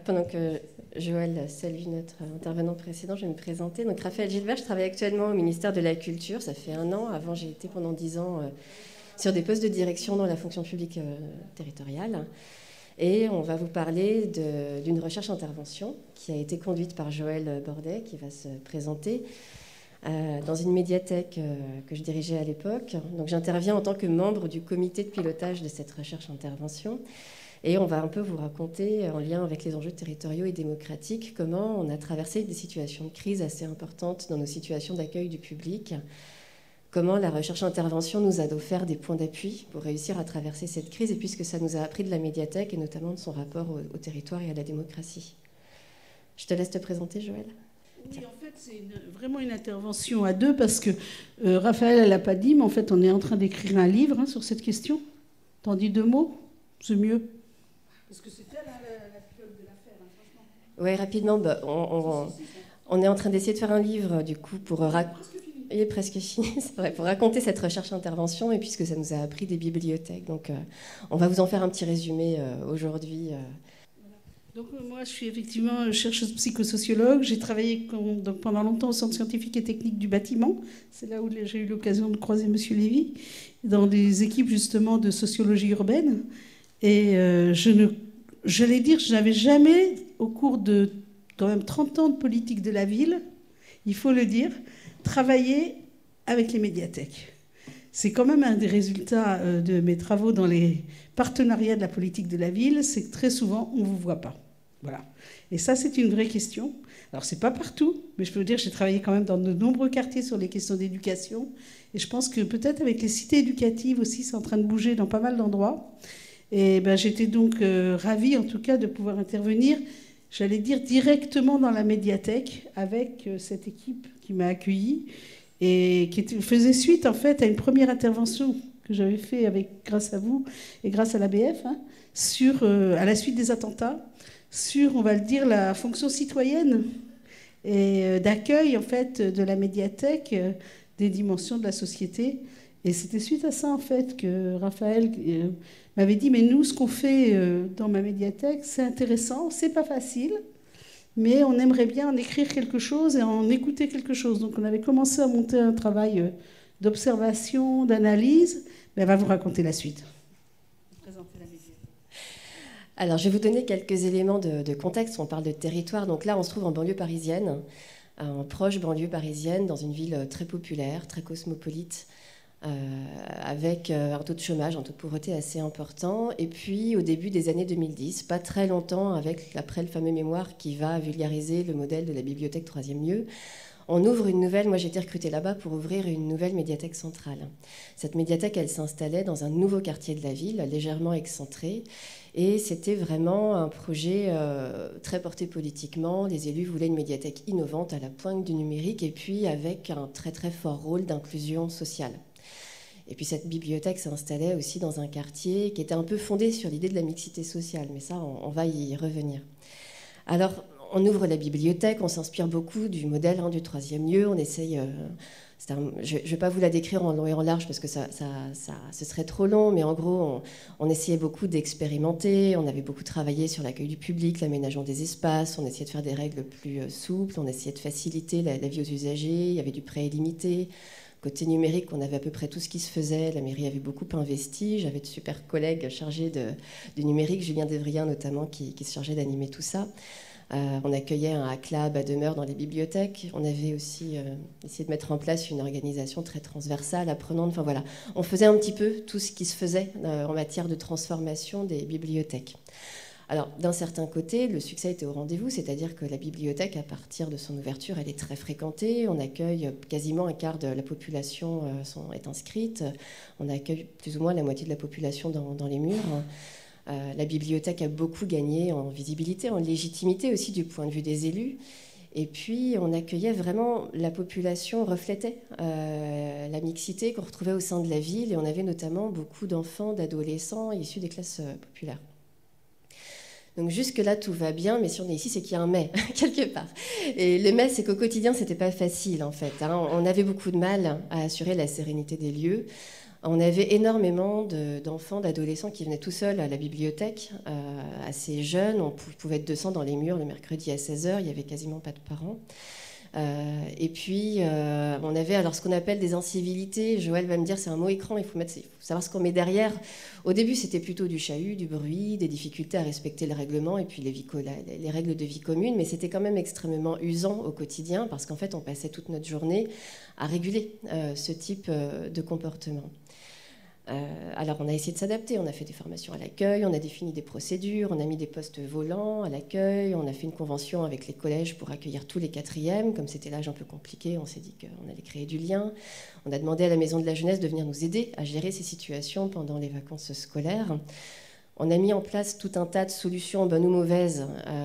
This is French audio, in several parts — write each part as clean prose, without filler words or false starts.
Pendant que Joël salue notre intervenant précédent, je vais me présenter. Donc, Raphaël Gilbert, je travaille actuellement au ministère de la Culture. Ça fait 1 an. Avant, j'ai été pendant 10 ans sur des postes de direction dans la fonction publique territoriale. Et on va vous parler d'une recherche-intervention qui a été conduite par Joël Bordet, qui va se présenter dans une médiathèque que je dirigeais à l'époque. Donc, j'interviens en tant que membre du comité de pilotage de cette recherche-intervention. Et on va un peu vous raconter, en lien avec les enjeux territoriaux et démocratiques, comment on a traversé des situations de crise assez importantes dans nos situations d'accueil du public, comment la recherche-intervention nous a offert des points d'appui pour réussir à traverser cette crise, et puis ce que ça nous a appris de la médiathèque, et notamment de son rapport au territoire et à la démocratie. Je te laisse te présenter, Joël. Oui, en fait, c'est vraiment une intervention à deux, parce que Raphaël, elle l'a pas dit, mais en fait, on est en train d'écrire un livre sur cette question. T'en dis 2 mots? C'est mieux. Parce que c'est elle la pilote de l'affaire, franchement. Oui, rapidement, on est en train d'essayer de faire un livre, du coup, pour il est presque fini, c'est vrai, pour raconter cette recherche-intervention et puis ce que ça nous a appris des bibliothèques. Donc, on va vous en faire un petit résumé aujourd'hui. Donc, moi, je suis effectivement chercheuse psychosociologue. J'ai travaillé pendant longtemps au Centre scientifique et technique du bâtiment. C'est là où j'ai eu l'occasion de croiser M. Lévy, dans des équipes justement de sociologie urbaine. Et j'allais dire, je n'avais jamais, au cours de quand même 30 ans de politique de la ville, il faut le dire, travaillé avec les médiathèques. C'est quand même un des résultats de mes travaux dans les partenariats de la politique de la ville, c'est que très souvent, on ne vous voit pas. Voilà. Et ça, c'est une vraie question. Alors, c'est pas partout, mais je peux vous dire que j'ai travaillé quand même dans de nombreux quartiers sur les questions d'éducation. Et je pense que peut-être avec les cités éducatives aussi, c'est en train de bouger dans pas mal d'endroits. Et j'étais donc ravie, en tout cas, de pouvoir intervenir, j'allais dire, directement dans la médiathèque avec cette équipe qui m'a accueillie et qui faisait suite, en fait, à une première intervention que j'avais faite grâce à vous et grâce à l'ABF, à la suite des attentats, sur, on va le dire, la fonction citoyenne et d'accueil, en fait, de la médiathèque, des dimensions de la société. Et c'était suite à ça, en fait, que Raphaël m'avait dit, mais nous, ce qu'on fait dans ma médiathèque, c'est intéressant, c'est pas facile, mais on aimerait bien en écrire quelque chose et en écouter quelque chose. Donc on avait commencé à monter un travail d'observation, d'analyse, mais elle va vous raconter la suite. Présenter la médiathèque. Alors, je vais vous donner quelques éléments de contexte. On parle de territoire. Donc là, on se trouve en banlieue parisienne, en proche banlieue parisienne, dans une ville très populaire, très cosmopolite, avec un taux de chômage, un taux de pauvreté assez important. Et puis, au début des années 2010, pas très longtemps, après le fameux mémoire qui va vulgariser le modèle de la bibliothèque troisième lieu, on ouvre une nouvelle, moi j'ai été recrutée là-bas pour ouvrir une nouvelle médiathèque centrale. Cette médiathèque, elle s'installait dans un nouveau quartier de la ville, légèrement excentré, et c'était vraiment un projet très porté politiquement. Les élus voulaient une médiathèque innovante à la pointe du numérique, et puis avec un très très fort rôle d'inclusion sociale. Et puis cette bibliothèque s'installait aussi dans un quartier qui était un peu fondé sur l'idée de la mixité sociale, mais ça, on va y revenir. Alors, on ouvre la bibliothèque, on s'inspire beaucoup du modèle du troisième lieu, on essaye... je ne vais pas vous la décrire en long et en large parce que ce serait trop long, mais en gros, on essayait beaucoup d'expérimenter, on avait beaucoup travaillé sur l'accueil du public, l'aménagement des espaces, on essayait de faire des règles plus souples, on essayait de faciliter la vie aux usagers, il y avait du prêt illimité. Côté numérique, on avait à peu près tout ce qui se faisait. La mairie avait beaucoup investi. J'avais de super collègues chargés du numérique, Julien Devrien notamment, qui se chargeait d'animer tout ça. On accueillait un hack lab à demeure dans les bibliothèques. On avait aussi essayé de mettre en place une organisation très transversale, apprenante. Enfin voilà, on faisait un petit peu tout ce qui se faisait en matière de transformation des bibliothèques. Alors, d'un certain côté, le succès était au rendez-vous, c'est-à-dire que la bibliothèque, à partir de son ouverture, elle est très fréquentée. On accueille quasiment un quart de la population est inscrite. On accueille plus ou moins la moitié de la population dans les murs. La bibliothèque a beaucoup gagné en visibilité, en légitimité aussi du point de vue des élus. Et puis, on accueillait vraiment, la population reflétait la mixité qu'on retrouvait au sein de la ville. Et on avait notamment beaucoup d'enfants, d'adolescents issus des classes populaires. Donc jusque-là, tout va bien, mais si on est ici, c'est qu'il y a un mais, quelque part. Et le mais, c'est qu'au quotidien, c'était pas facile, en fait. Hein. On avait beaucoup de mal à assurer la sérénité des lieux. On avait énormément d'enfants, d'adolescents qui venaient tout seuls à la bibliothèque, assez jeunes. On pouvait être 200 dans les murs le mercredi à 16h, il n'y avait quasiment pas de parents. Et puis, on avait alors ce qu'on appelle des incivilités. Joël va me dire, c'est un mot écran, il faut savoir ce qu'on met derrière. Au début, c'était plutôt du chahut, du bruit, des difficultés à respecter le règlement et puis les règles de vie commune, mais c'était quand même extrêmement usant au quotidien parce qu'en fait, on passait toute notre journée à réguler ce type de comportement. Alors on a essayé de s'adapter, on a fait des formations à l'accueil, on a défini des procédures, on a mis des postes volants à l'accueil, on a fait une convention avec les collèges pour accueillir tous les quatrièmes. Comme c'était l'âge un peu compliqué, on s'est dit qu'on allait créer du lien. On a demandé à la Maison de la Jeunesse de venir nous aider à gérer ces situations pendant les vacances scolaires. On a mis en place tout un tas de solutions, bonnes ou mauvaises,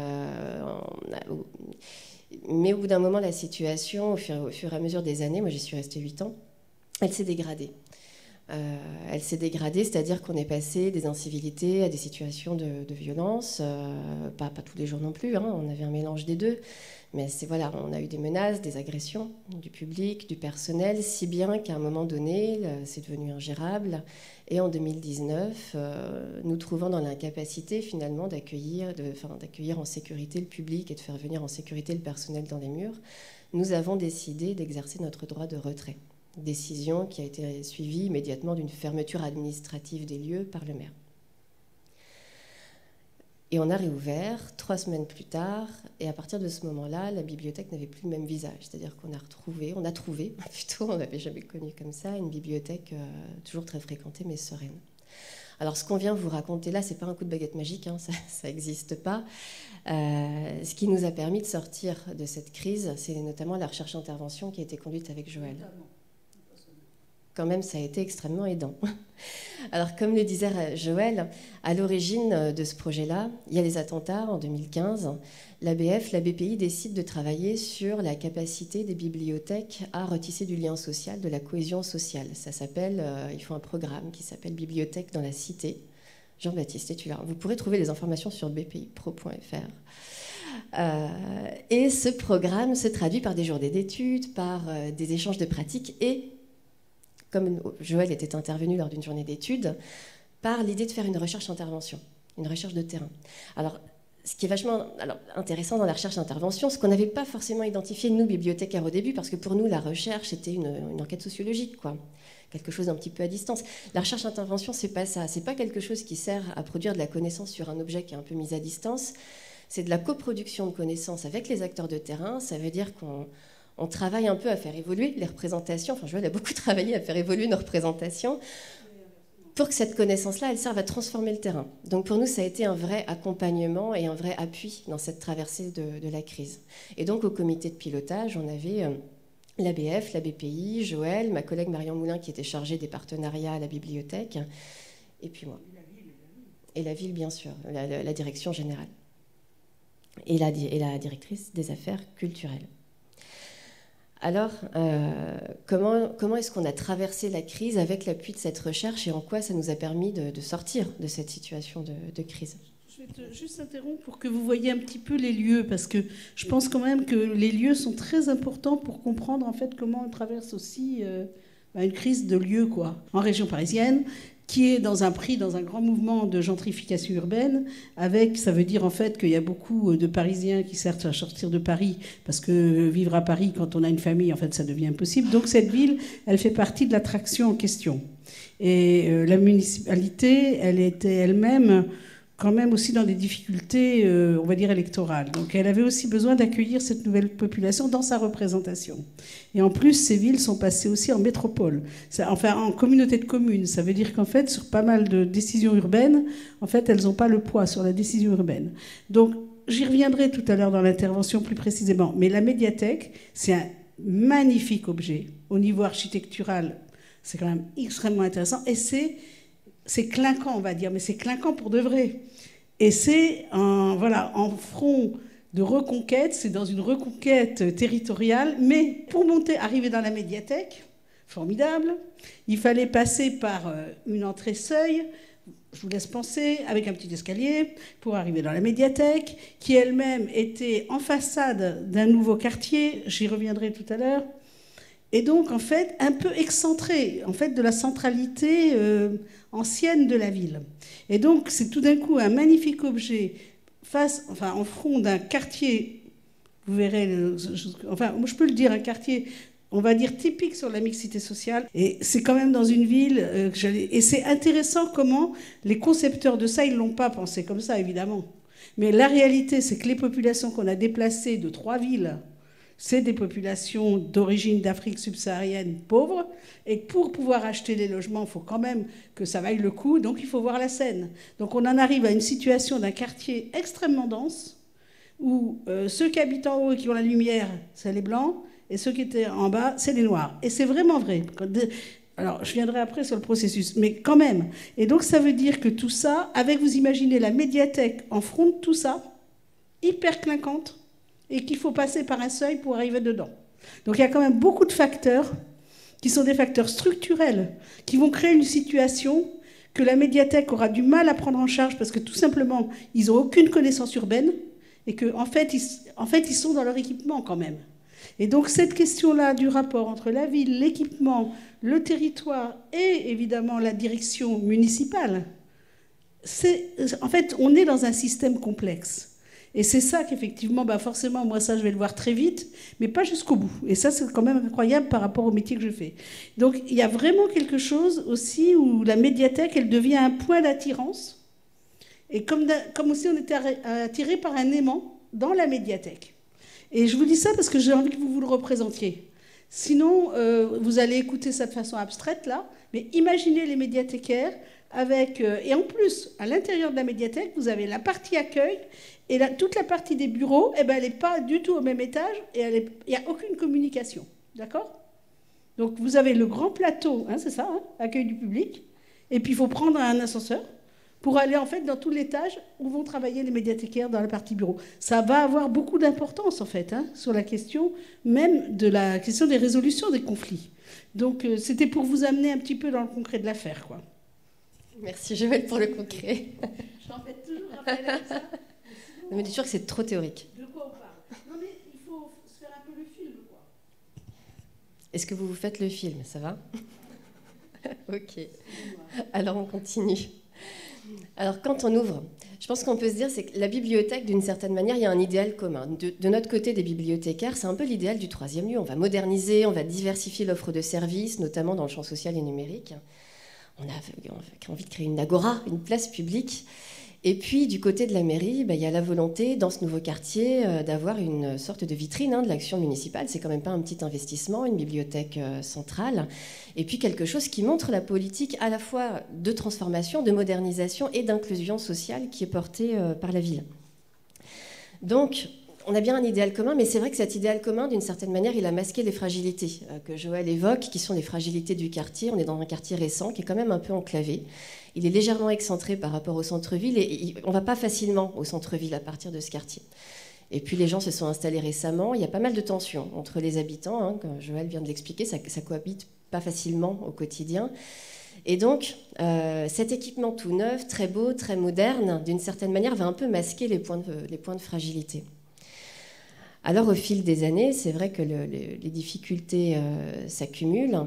mais au bout d'un moment, la situation, au fur et à mesure des années, moi j'y suis restée 8 ans, elle s'est dégradée. Elle s'est dégradée, c'est-à-dire qu'on est passé des incivilités à des situations de violence, pas tous les jours non plus, hein, on avait un mélange des deux, mais voilà, on a eu des menaces, des agressions du public, du personnel, si bien qu'à un moment donné, c'est devenu ingérable. Et en 2019, nous trouvant dans l'incapacité finalement d'accueillir en sécurité le public et de faire venir en sécurité le personnel dans les murs, nous avons décidé d'exercer notre droit de retrait. Décision qui a été suivie immédiatement d'une fermeture administrative des lieux par le maire. Et on a réouvert 3 semaines plus tard, et à partir de ce moment-là, la bibliothèque n'avait plus le même visage. C'est-à-dire qu'on a trouvé, on n'avait jamais connu comme ça, une bibliothèque toujours très fréquentée mais sereine. Alors ce qu'on vient vous raconter là, c'est pas un coup de baguette magique, hein, ça n'existe pas. Ce qui nous a permis de sortir de cette crise, c'est notamment la recherche-intervention qui a été conduite avec Joël. Quand même, ça a été extrêmement aidant. Alors, comme le disait Joël, à l'origine de ce projet-là, il y a les attentats en 2015. L'ABF, la BPI décide de travailler sur la capacité des bibliothèques à retisser du lien social, de la cohésion sociale. Ça s'appelle, ils font un programme qui s'appelle Bibliothèque dans la cité. Jean-Baptiste, es-tu là ? Vous pourrez trouver les informations sur bpipro.fr. Et ce programme se traduit par des journées d'études, par des échanges de pratiques et, comme Joël était intervenu lors d'une journée d'études, par l'idée de faire une recherche-intervention, une recherche de terrain. Alors, ce qui est vachement intéressant dans la recherche-intervention, ce qu'on n'avait pas forcément identifié, nous, bibliothécaires, au début, parce que pour nous, la recherche, c'était une enquête sociologique, quoi. Quelque chose d'un petit peu à distance. La recherche-intervention, c'est pas ça. C'est pas quelque chose qui sert à produire de la connaissance sur un objet qui est un peu mis à distance. C'est de la coproduction de connaissances avec les acteurs de terrain. Ça veut dire qu'on travaille un peu à faire évoluer les représentations. Enfin, Joël a beaucoup travaillé à faire évoluer nos représentations pour que cette connaissance-là, elle serve à transformer le terrain. Donc pour nous, ça a été un vrai accompagnement et un vrai appui dans cette traversée de la crise. Et donc au comité de pilotage, on avait l'ABF, la BPI, Joël, ma collègue Marion Moulin qui était chargée des partenariats à la bibliothèque, et puis moi. Et la ville, bien sûr, la direction générale. Et la directrice des affaires culturelles. Alors, comment est-ce qu'on a traversé la crise avec l'appui de cette recherche et en quoi ça nous a permis de sortir de cette situation de crise ? Je vais juste interrompre pour que vous voyez un petit peu les lieux, parce que je pense quand même que les lieux sont très importants pour comprendre en fait comment on traverse aussi une crise de lieux, quoi. En région parisienne, qui est dans un grand mouvement de gentrification urbaine, ça veut dire en fait qu'il y a beaucoup de Parisiens qui cherchent à sortir de Paris, parce que vivre à Paris, quand on a une famille, en fait, ça devient impossible. Donc cette ville, elle fait partie de l'attraction en question. Et la municipalité, elle était elle-même quand même aussi dans des difficultés, on va dire, électorales. Donc elle avait aussi besoin d'accueillir cette nouvelle population dans sa représentation. Et en plus, ces villes sont passées aussi en métropole, en communauté de communes. Ça veut dire qu'en fait, sur pas mal de décisions urbaines, en fait, elles n'ont pas le poids sur la décision urbaine. Donc j'y reviendrai tout à l'heure dans l'intervention plus précisément. Mais la médiathèque, c'est un magnifique objet. Au niveau architectural, c'est quand même extrêmement intéressant. Et c'est clinquant, on va dire, mais c'est clinquant pour de vrai. Et c'est en front de reconquête, c'est dans une reconquête territoriale, mais pour arriver dans la médiathèque, formidable, il fallait passer par une entrée seuil. je vous laisse penser, avec un petit escalier pour arriver dans la médiathèque, qui elle-même était en façade d'un nouveau quartier, j'y reviendrai tout à l'heure, et donc en fait un peu excentrée en fait, de la centralité ancienne de la ville. Et donc c'est tout d'un coup un magnifique objet en front d'un quartier, vous verrez, moi je peux le dire, un quartier, on va dire, typique sur la mixité sociale. Et c'est quand même dans une ville et c'est intéressant comment les concepteurs de ça, ils ne l'ont pas pensé comme ça, évidemment. Mais la réalité, c'est que les populations qu'on a déplacées de 3 villes, c'est des populations d'origine d'Afrique subsaharienne pauvres, et pour pouvoir acheter des logements, il faut quand même que ça vaille le coup, donc il faut voir la scène. Donc on en arrive à une situation d'un quartier extrêmement dense, où ceux qui habitent en haut et qui ont la lumière, c'est les blancs, et ceux qui étaient en bas, c'est les noirs. Et c'est vraiment vrai. Alors, je viendrai après sur le processus, mais quand même. Et donc, ça veut dire que tout ça, avec, vous imaginez, la médiathèque en front de tout ça, hyper clinquante, et qu'il faut passer par un seuil pour arriver dedans. Donc, il y a quand même beaucoup de facteurs qui sont des facteurs structurels, qui vont créer une situation que la médiathèque aura du mal à prendre en charge, parce que tout simplement, ils n'ont aucune connaissance urbaine, et qu'en fait, ils sont dans leur équipement quand même. Et donc cette question-là du rapport entre la ville, l'équipement, le territoire et évidemment la direction municipale, en fait, on est dans un système complexe. Et c'est ça qu'effectivement, forcément, moi ça je vais le voir très vite, mais pas jusqu'au bout. Et ça c'est quand même incroyable par rapport au métier que je fais. Donc il y a vraiment quelque chose aussi où la médiathèque, elle devient un point d'attirance. Et comme aussi on était attiré par un aimant dans la médiathèque. Et je vous dis ça parce que j'ai envie que vous le représentiez. Sinon, vous allez écouter ça de façon abstraite, là, mais imaginez les médiathécaires avec... et en plus, à l'intérieur de la médiathèque, vous avez la partie accueil, et toute la partie des bureaux, elle n'est pas du tout au même étage, et il n'y a aucune communication. D'accord ? Donc vous avez le grand plateau, c'est ça, accueil du public, et puis il faut prendre un ascenseur, pour aller en fait dans tout l'étage où vont travailler les médiathécaires dans la partie bureau. Ça va avoir beaucoup d'importance en fait sur la question même de la question des résolutions des conflits. Donc c'était pour vous amener un petit peu dans le concret de l'affaire, quoi. Merci, je vais pour le concret. Je t'en fais toujours rappeler avec ça. Mais dis sûr que c'est trop théorique. De quoi on parle ? Non mais il faut se faire un peu le film, quoi. Est-ce que vous faites le film ? Ça va ? Ok. Alors on continue. Alors, quand on ouvre, je pense qu'on peut se dire c'est que la bibliothèque, d'une certaine manière, il y a un idéal commun. De notre côté des bibliothécaires, c'est un peu l'idéal du troisième lieu. On va moderniser, on va diversifier l'offre de services, notamment dans le champ social et numérique. On a envie de créer une agora, une place publique. Et puis, du côté de la mairie, il y a la volonté, dans ce nouveau quartier, d'avoir une sorte de vitrine de l'action municipale. C'est quand même pas un petit investissement, une bibliothèque centrale. Et puis, quelque chose qui montre la politique à la fois de transformation, de modernisation et d'inclusion sociale qui est portée par la ville. Donc, on a bien un idéal commun, mais c'est vrai que cet idéal commun, d'une certaine manière, il a masqué les fragilités que Joël évoque, qui sont les fragilités du quartier. On est dans un quartier récent qui est quand même un peu enclavé. Il est légèrement excentré par rapport au centre-ville et on ne va pas facilement au centre-ville à partir de ce quartier. Et puis les gens se sont installés récemment. Il y a pas mal de tensions entre les habitants, comme Joël vient de l'expliquer, ça cohabite pas facilement au quotidien. Et donc, cet équipement tout neuf, très beau, très moderne, d'une certaine manière, va un peu masquer les points de fragilité. Alors, au fil des années, c'est vrai que les difficultés s'accumulent.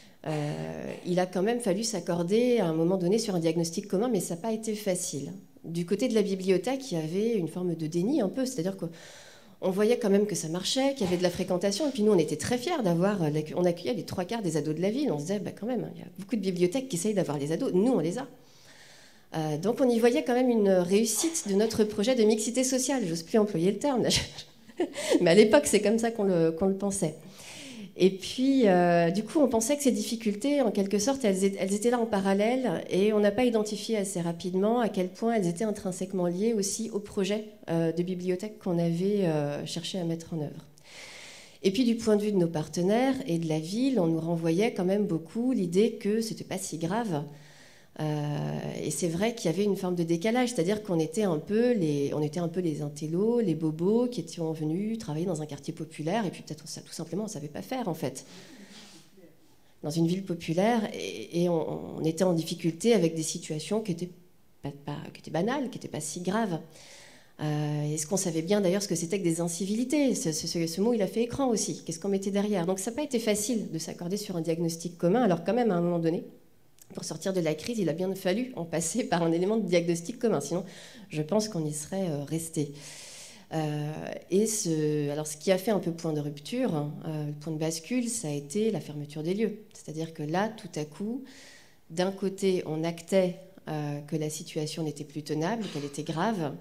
Il a quand même fallu s'accorder à un moment donné sur un diagnostic commun, mais ça n'a pas été facile. Du côté de la bibliothèque, il y avait une forme de déni un peu, c'est-à-dire qu'on voyait quand même que ça marchait, qu'il y avait de la fréquentation, et puis nous, on était très fiers on accueillait les 3/4 des ados de la ville, on se disait, quand même, il y a beaucoup de bibliothèques qui essayent d'avoir les ados, nous, on les a. Donc on y voyait quand même une réussite de notre projet de mixité sociale, j'ose plus employer le terme, là. Mais à l'époque, c'est comme ça qu'on le pensait. Et puis, du coup, on pensait que ces difficultés, en quelque sorte, elles étaient là en parallèle, et on n'a pas identifié assez rapidement à quel point elles étaient intrinsèquement liées aussi au projet de bibliothèque qu'on avait cherché à mettre en œuvre. Et puis, du point de vue de nos partenaires et de la ville, on nous renvoyait quand même beaucoup l'idée que c'était pas si grave. Et c'est vrai qu'il y avait une forme de décalage, c'est-à-dire qu'on était un peu les intellos, les bobos qui étaient venus travailler dans un quartier populaire, et puis peut-être ça, tout simplement, on ne savait pas faire, en fait. Dans une ville populaire, et on était en difficulté avec des situations qui étaient qui était banal, qui n'était pas si grave. Est-ce qu'on savait bien d'ailleurs ce que c'était que des incivilités? Ce mot, il a fait écran aussi. Qu'est-ce qu'on mettait derrière? Donc ça n'a pas été facile de s'accorder sur un diagnostic commun, alors quand même, à un moment donné, pour sortir de la crise, il a bien fallu en passer par un élément de diagnostic commun. Sinon, je pense qu'on y serait resté. Alors ce qui a fait un peu point de rupture, point de bascule, ça a été la fermeture des lieux. C'est-à-dire que là, tout à coup, d'un côté, on actait que la situation n'était plus tenable, qu'elle était grave.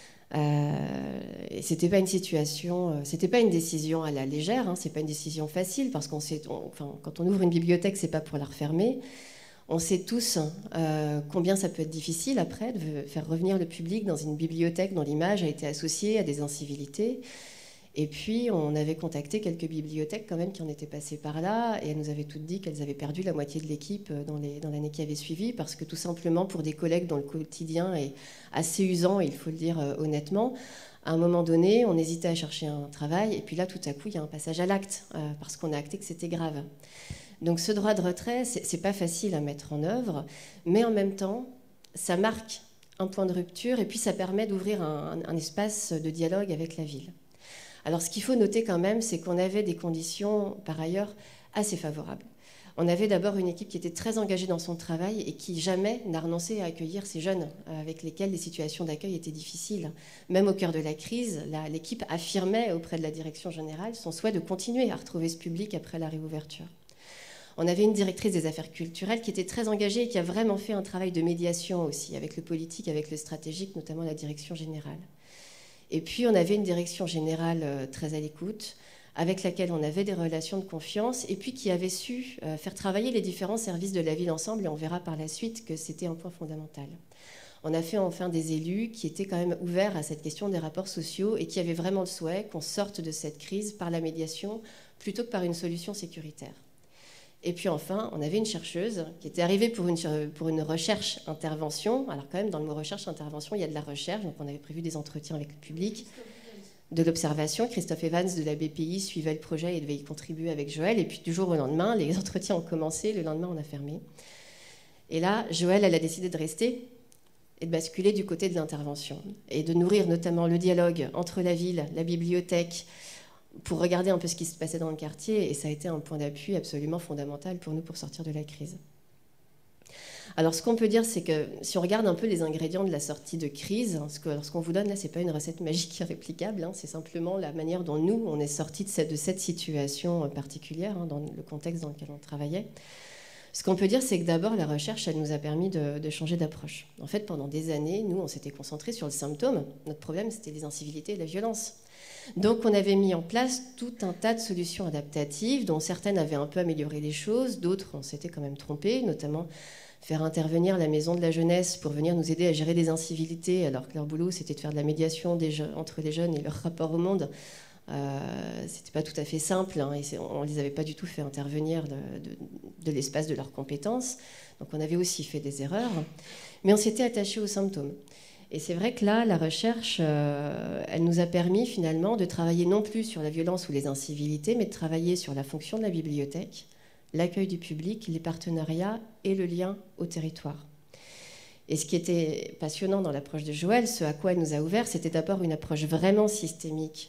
Et c'était pas une situation, c'était pas une décision à la légère, hein, c'est pas une décision facile parce quand on ouvre une bibliothèque, c'est pas pour la refermer. On sait tous combien ça peut être difficile après de faire revenir le public dans une bibliothèque dont l'image a été associée à des incivilités. Et puis, on avait contacté quelques bibliothèques quand même qui en étaient passées par là, et elles nous avaient toutes dit qu'elles avaient perdu la moitié de l'équipe dans l'année qui avait suivi, parce que tout simplement, pour des collègues dont le quotidien est assez usant, il faut le dire honnêtement, à un moment donné, on hésitait à chercher un travail, et puis là, tout à coup, il y a un passage à l'acte, parce qu'on a acté que c'était grave. Donc ce droit de retrait, c'est pas facile à mettre en œuvre, mais en même temps, ça marque un point de rupture, et puis ça permet d'ouvrir un espace de dialogue avec la ville. Alors ce qu'il faut noter quand même, c'est qu'on avait des conditions, par ailleurs, assez favorables. On avait d'abord une équipe qui était très engagée dans son travail et qui jamais n'a renoncé à accueillir ces jeunes avec lesquels les situations d'accueil étaient difficiles. Même au cœur de la crise, l'équipe affirmait auprès de la direction générale son souhait de continuer à retrouver ce public après la réouverture. On avait une directrice des affaires culturelles qui était très engagée et qui a vraiment fait un travail de médiation aussi, avec le politique, avec le stratégique, notamment la direction générale. Et puis, on avait une direction générale très à l'écoute, avec laquelle on avait des relations de confiance, et puis qui avait su faire travailler les différents services de la ville ensemble, et on verra par la suite que c'était un point fondamental. On a fait enfin des élus qui étaient quand même ouverts à cette question des rapports sociaux et qui avaient vraiment le souhait qu'on sorte de cette crise par la médiation plutôt que par une solution sécuritaire. Et puis enfin, on avait une chercheuse qui était arrivée pour une recherche-intervention. Alors quand même, dans le mot recherche-intervention, il y a de la recherche. Donc on avait prévu des entretiens avec le public, de l'observation. Christophe Evans de la BPI suivait le projet et devait y contribuer avec Joël. Et puis du jour au lendemain, les entretiens ont commencé. Le lendemain, on a fermé. Et là, Joël, elle a décidé de rester et de basculer du côté de l'intervention. Et de nourrir notamment le dialogue entre la ville, la bibliothèque, pour regarder un peu ce qui se passait dans le quartier, et ça a été un point d'appui absolument fondamental pour nous pour sortir de la crise. Alors ce qu'on peut dire, c'est que si on regarde un peu les ingrédients de la sortie de crise, ce qu'on vous donne là, c'est pas une recette magique irréplicable, hein, c'est simplement la manière dont nous, on est sortis de cette situation particulière, hein, dans le contexte dans lequel on travaillait. Ce qu'on peut dire, c'est que d'abord, la recherche, elle nous a permis de changer d'approche. En fait, pendant des années, nous, on s'était concentrés sur le symptôme. Notre problème, c'était les incivilités et la violence. Donc on avait mis en place tout un tas de solutions adaptatives, dont certaines avaient un peu amélioré les choses, d'autres on s'était quand même trompé, notamment faire intervenir la maison de la jeunesse pour venir nous aider à gérer des incivilités, alors que leur boulot c'était de faire de la médiation entre les jeunes et leur rapport au monde. C'était pas tout à fait simple, hein, et on les avait pas du tout fait intervenir de l'espace de leurs compétences. Donc on avait aussi fait des erreurs, mais on s'était attaché aux symptômes. Et c'est vrai que là, la recherche, elle nous a permis finalement de travailler non plus sur la violence ou les incivilités, mais de travailler sur la fonction de la bibliothèque, l'accueil du public, les partenariats et le lien au territoire. Et ce qui était passionnant dans l'approche de Joël, ce à quoi elle nous a ouvert, c'était d'abord une approche vraiment systémique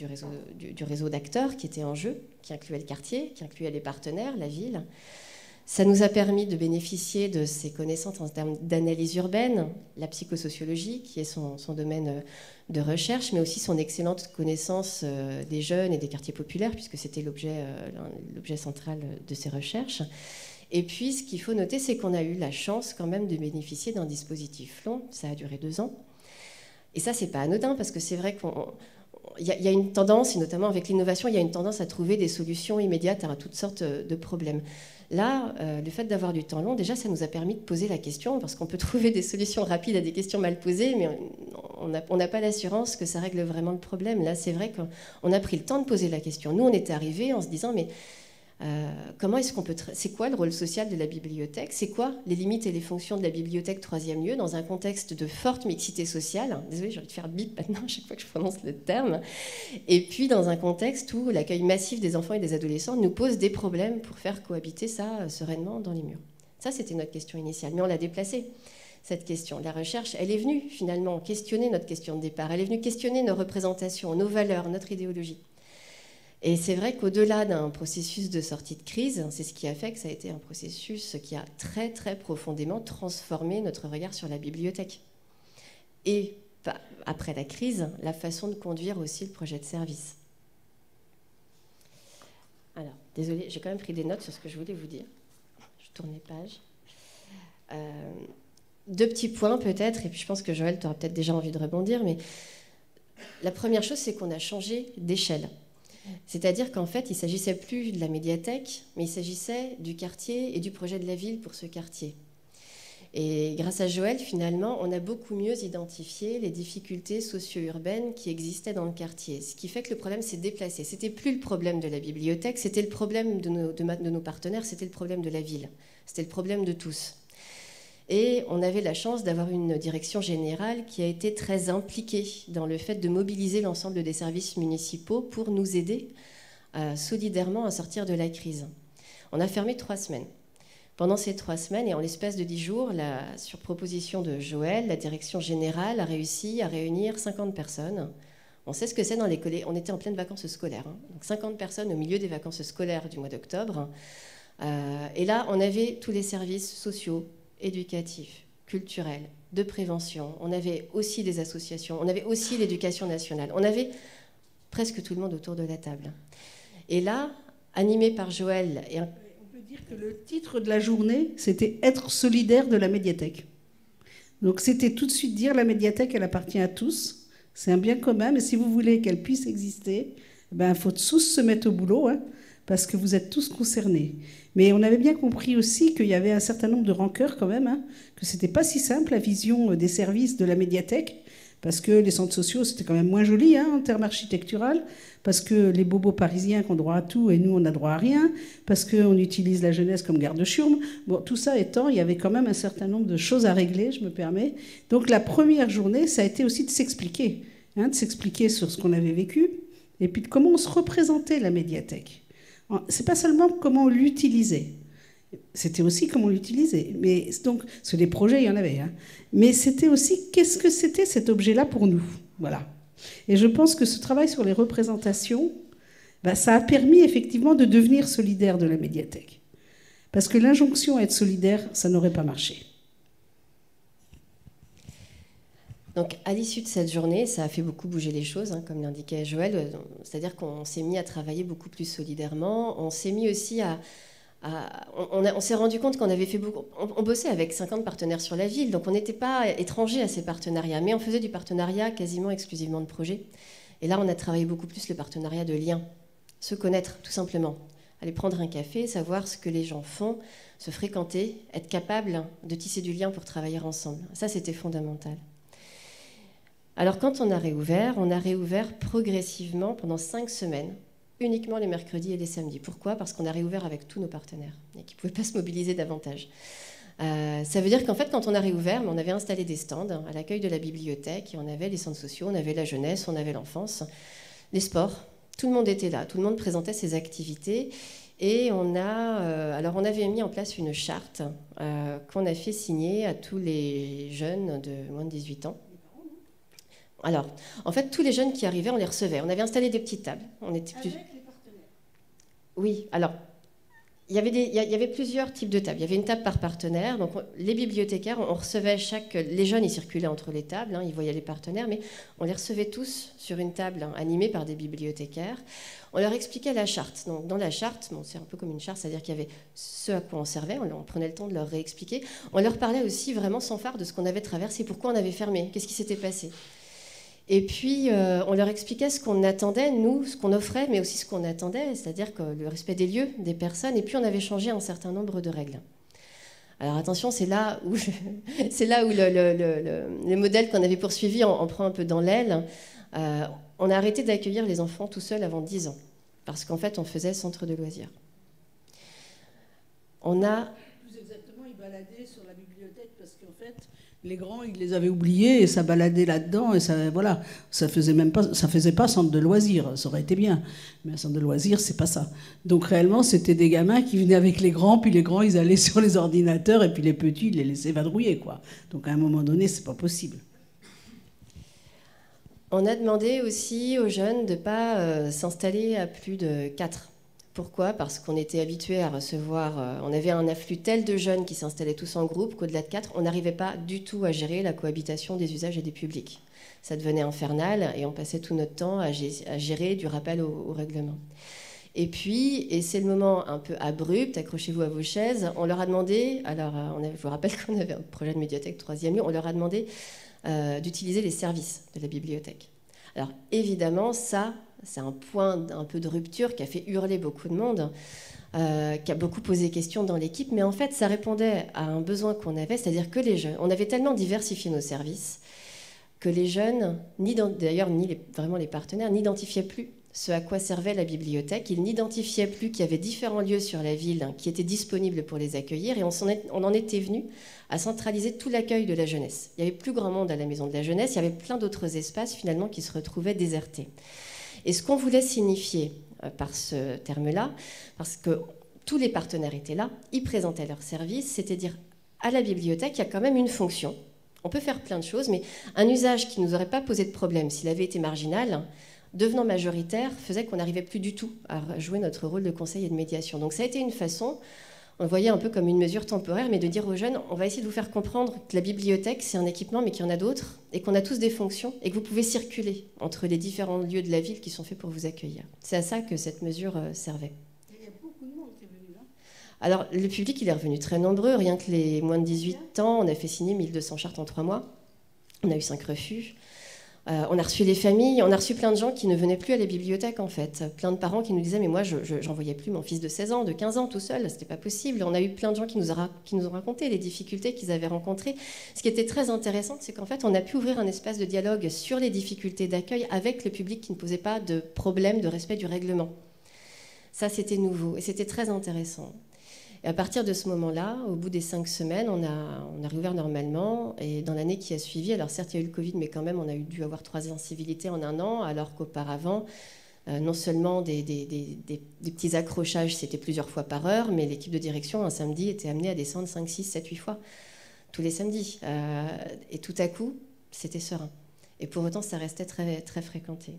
du réseau d'acteurs qui était en jeu, qui incluait le quartier, qui incluait les partenaires, la ville. Ça nous a permis de bénéficier de ses connaissances en termes d'analyse urbaine, la psychosociologie, qui est son domaine de recherche, mais aussi son excellente connaissance des jeunes et des quartiers populaires, puisque c'était l'objet central de ses recherches. Et puis, ce qu'il faut noter, c'est qu'on a eu la chance quand même de bénéficier d'un dispositif long. Ça a duré 2 ans. Et ça, c'est pas anodin, parce que c'est vrai qu'il y a une tendance, et notamment avec l'innovation, il y a une tendance à trouver des solutions immédiates à toutes sortes de problèmes. Là, le fait d'avoir du temps long, déjà, ça nous a permis de poser la question, parce qu'on peut trouver des solutions rapides à des questions mal posées, mais on n'a pas l'assurance que ça règle vraiment le problème. Là, c'est vrai qu'on a pris le temps de poser la question. Nous, on était arrivés en se disant, mais comment est-ce qu'on peut... C'est quoi le rôle social de la bibliothèque? C'est quoi les limites et les fonctions de la bibliothèque 3e lieu dans un contexte de forte mixité sociale? Désolée, j'ai envie de faire bip maintenant à chaque fois que je prononce le terme. Et puis dans un contexte où l'accueil massif des enfants et des adolescents nous pose des problèmes pour faire cohabiter ça sereinement dans les murs. Ça, c'était notre question initiale, mais on l'a déplacée. cette question. La recherche, elle est venue finalement questionner notre question de départ, elle est venue questionner nos représentations, nos valeurs, notre idéologie. Et c'est vrai qu'au-delà d'un processus de sortie de crise, c'est ce qui a fait que ça a été un processus qui a très très profondément transformé notre regard sur la bibliothèque. Et après la crise, la façon de conduire aussi le projet de service. Alors, désolée, j'ai quand même pris des notes sur ce que je voulais vous dire. Je tourne les pages. Deux petits points peut-être, et puis je pense que Joël, tu auras peut-être déjà envie de rebondir, mais la première chose, c'est qu'on a changé d'échelle. C'est-à-dire qu'en fait, il ne s'agissait plus de la médiathèque, mais il s'agissait du quartier et du projet de la ville pour ce quartier. Et grâce à Joël, finalement, on a beaucoup mieux identifié les difficultés socio-urbaines qui existaient dans le quartier. Ce qui fait que le problème s'est déplacé. Ce n'était plus le problème de la bibliothèque, c'était le problème de nos partenaires, c'était le problème de la ville. C'était le problème de tous. Et on avait la chance d'avoir une direction générale qui a été très impliquée dans le fait de mobiliser l'ensemble des services municipaux pour nous aider solidairement à sortir de la crise. On a fermé 3 semaines. Pendant ces 3 semaines, et en l'espace de 10 jours, sur proposition de Joël, la direction générale a réussi à réunir 50 personnes. On sait ce que c'est dans les collèges. On était en pleine vacances scolaires. Donc 50 personnes au milieu des vacances scolaires du mois d'octobre. Et là, on avait tous les services sociaux, éducatifs, culturels, de prévention. On avait aussi des associations. On avait aussi l'éducation nationale. On avait presque tout le monde autour de la table. Et là, animé par Joël... On peut dire que le titre de la journée, c'était « Être solidaire de la médiathèque ». Donc c'était tout de suite dire la médiathèque, elle appartient à tous. C'est un bien commun, mais si vous voulez qu'elle puisse exister, il faut tous se mettre au boulot, parce que vous êtes tous concernés. Mais on avait bien compris aussi qu'il y avait un certain nombre de rancœurs quand même, que c'était pas si simple la vision des services de la médiathèque, parce que les centres sociaux, c'était quand même moins joli en termes architectural, parce que les bobos parisiens ont droit à tout et nous, on n'a droit à rien, parce qu'on utilise la jeunesse comme garde-chiourme. Bon, tout ça étant, il y avait quand même un certain nombre de choses à régler, je me permets. Donc la première journée, ça a été aussi de s'expliquer sur ce qu'on avait vécu, et puis de comment on se représentait la médiathèque. C'est pas seulement comment on l'utilisait, c'était aussi comment on l'utilisait. Mais donc, sur les projets, il y en avait. Mais c'était aussi qu'est-ce que c'était cet objet-là pour nous. Voilà. Et je pense que ce travail sur les représentations, ça a permis effectivement de devenir solidaire de la médiathèque. Parce que l'injonction à être solidaire, ça n'aurait pas marché. Donc, à l'issue de cette journée, ça a fait beaucoup bouger les choses, comme l'indiquait Joël. C'est-à-dire qu'on s'est mis à travailler beaucoup plus solidairement. On s'est mis aussi on s'est rendu compte qu'on avait fait beaucoup... On bossait avec 50 partenaires sur la ville, donc on n'était pas étrangers à ces partenariats, mais on faisait du partenariat quasiment exclusivement de projet. Et là, on a travaillé beaucoup plus le partenariat de liens. Se connaître, tout simplement. Aller prendre un café, savoir ce que les gens font, se fréquenter, être capable de tisser du lien pour travailler ensemble. Ça, c'était fondamental. Alors quand on a réouvert progressivement pendant 5 semaines, uniquement les mercredis et les samedis. Pourquoi ? Parce qu'on a réouvert avec tous nos partenaires et qu'ils ne pouvaient pas se mobiliser davantage. Ça veut dire qu'en fait, quand on a réouvert, on avait installé des stands à l'accueil de la bibliothèque et on avait les centres sociaux, on avait la jeunesse, on avait l'enfance, les sports. Tout le monde était là, tout le monde présentait ses activités. Et on avait mis en place une charte qu'on a fait signer à tous les jeunes de moins de 18 ans. Alors, en fait, tous les jeunes qui arrivaient, on les recevait. On avait installé des petites tables. Avec les partenaires. Oui, alors, il y avait plusieurs types de tables. Il y avait une table par partenaire. Donc, les bibliothécaires, on recevait les jeunes, ils circulaient entre les tables, ils voyaient les partenaires, mais on les recevait tous sur une table animée par des bibliothécaires. On leur expliquait la charte. Donc, dans la charte, c'est un peu comme une charte, c'est-à-dire qu'il y avait ce à quoi on servait, on prenait le temps de leur réexpliquer. On leur parlait aussi vraiment sans phare de ce qu'on avait traversé, pourquoi on avait fermé, qu'est-ce qui s'était passé. Et puis, on leur expliquait ce qu'on attendait, nous, ce qu'on offrait, mais aussi ce qu'on attendait, c'est-à-dire que le respect des lieux, des personnes, et puis on avait changé un certain nombre de règles. Alors attention, c'est là où le modèle qu'on avait poursuivi en prend un peu dans l'aile. On a arrêté d'accueillir les enfants tout seuls avant 10 ans, parce qu'en fait, on faisait centre de loisirs. Plus exactement, ils balayaient balader sur la bibliothèque parce qu'en fait, les grands, ils les avaient oubliés et ça baladait là-dedans et ça, voilà, ça faisait pas centre de loisirs, ça aurait été bien, mais un centre de loisirs, c'est pas ça. Donc réellement, c'était des gamins qui venaient avec les grands, puis les grands, ils allaient sur les ordinateurs et puis les petits, ils les laissaient vadrouiller, quoi. Donc à un moment donné, c'est pas possible. On a demandé aussi aux jeunes de ne pas s'installer à plus de 4. Pourquoi ? Parce qu'on était habitué à recevoir... on avait un afflux tel de jeunes qui s'installaient tous en groupe qu'au-delà de 4, on n'arrivait pas du tout à gérer la cohabitation des usages et des publics. Ça devenait infernal et on passait tout notre temps à gérer du rappel au règlement. Et puis, et c'est le moment un peu abrupt, accrochez-vous à vos chaises, on leur a demandé... Alors, je vous rappelle qu'on avait un projet de médiathèque 3e lieu, on leur a demandé d'utiliser les services de la bibliothèque. Alors évidemment, ça, c'est un point un peu de rupture qui a fait hurler beaucoup de monde, qui a beaucoup posé questions dans l'équipe, mais en fait, ça répondait à un besoin qu'on avait, c'est-à-dire que les jeunes, on avait tellement diversifié nos services que les jeunes, d'ailleurs ni vraiment les partenaires, n'identifiaient plus ce à quoi servait la bibliothèque. Ils n'identifiaient plus qu'il y avait différents lieux sur la ville qui étaient disponibles pour les accueillir et on en était venu à centraliser tout l'accueil de la jeunesse. Il y avait plus grand monde à la maison de la jeunesse, il y avait plein d'autres espaces finalement qui se retrouvaient désertés. Et ce qu'on voulait signifier par ce terme-là, parce que tous les partenaires étaient là, ils présentaient leurs services, c'est-à-dire à la bibliothèque, il y a quand même une fonction. On peut faire plein de choses, mais un usage qui ne nous aurait pas posé de problème s'il avait été marginal, devenant majoritaire, faisait qu'on n'arrivait plus du tout à jouer notre rôle de conseil et de médiation. Donc ça a été une façon, on le voyait un peu comme une mesure temporaire, mais de dire aux jeunes, on va essayer de vous faire comprendre que la bibliothèque, c'est un équipement, mais qu'il y en a d'autres, et qu'on a tous des fonctions, et que vous pouvez circuler entre les différents lieux de la ville qui sont faits pour vous accueillir. C'est à ça que cette mesure servait. Il y a beaucoup de monde qui est venu là. Alors, le public, il est revenu très nombreux. Rien que les moins de 18 ans, on a fait signer 1200 chartes en 3 mois. On a eu 5 refus. On a reçu les familles, on a reçu plein de gens qui ne venaient plus à la bibliothèque en fait. Plein de parents qui nous disaient mais moi j'en voyais plus mon fils de 16 ans, de 15 ans tout seul, c'était pas possible. On a eu plein de gens qui nous ont raconté les difficultés qu'ils avaient rencontrées. Ce qui était très intéressant, c'est qu'en fait on a pu ouvrir un espace de dialogue sur les difficultés d'accueil avec le public qui ne posait pas de problème de respect du règlement. Ça c'était nouveau et c'était très intéressant. Et à partir de ce moment-là, au bout des 5 semaines, on a réouvert normalement. Et dans l'année qui a suivi, alors certes, il y a eu le Covid, mais quand même, on a dû avoir 3 incivilités en 1 an, alors qu'auparavant, non seulement des petits accrochages, c'était plusieurs fois par heure, mais l'équipe de direction, un samedi, était amenée à descendre 5, 6, 7, 8 fois, tous les samedis. Et tout à coup, c'était serein. Et pour autant, ça restait très, très fréquenté.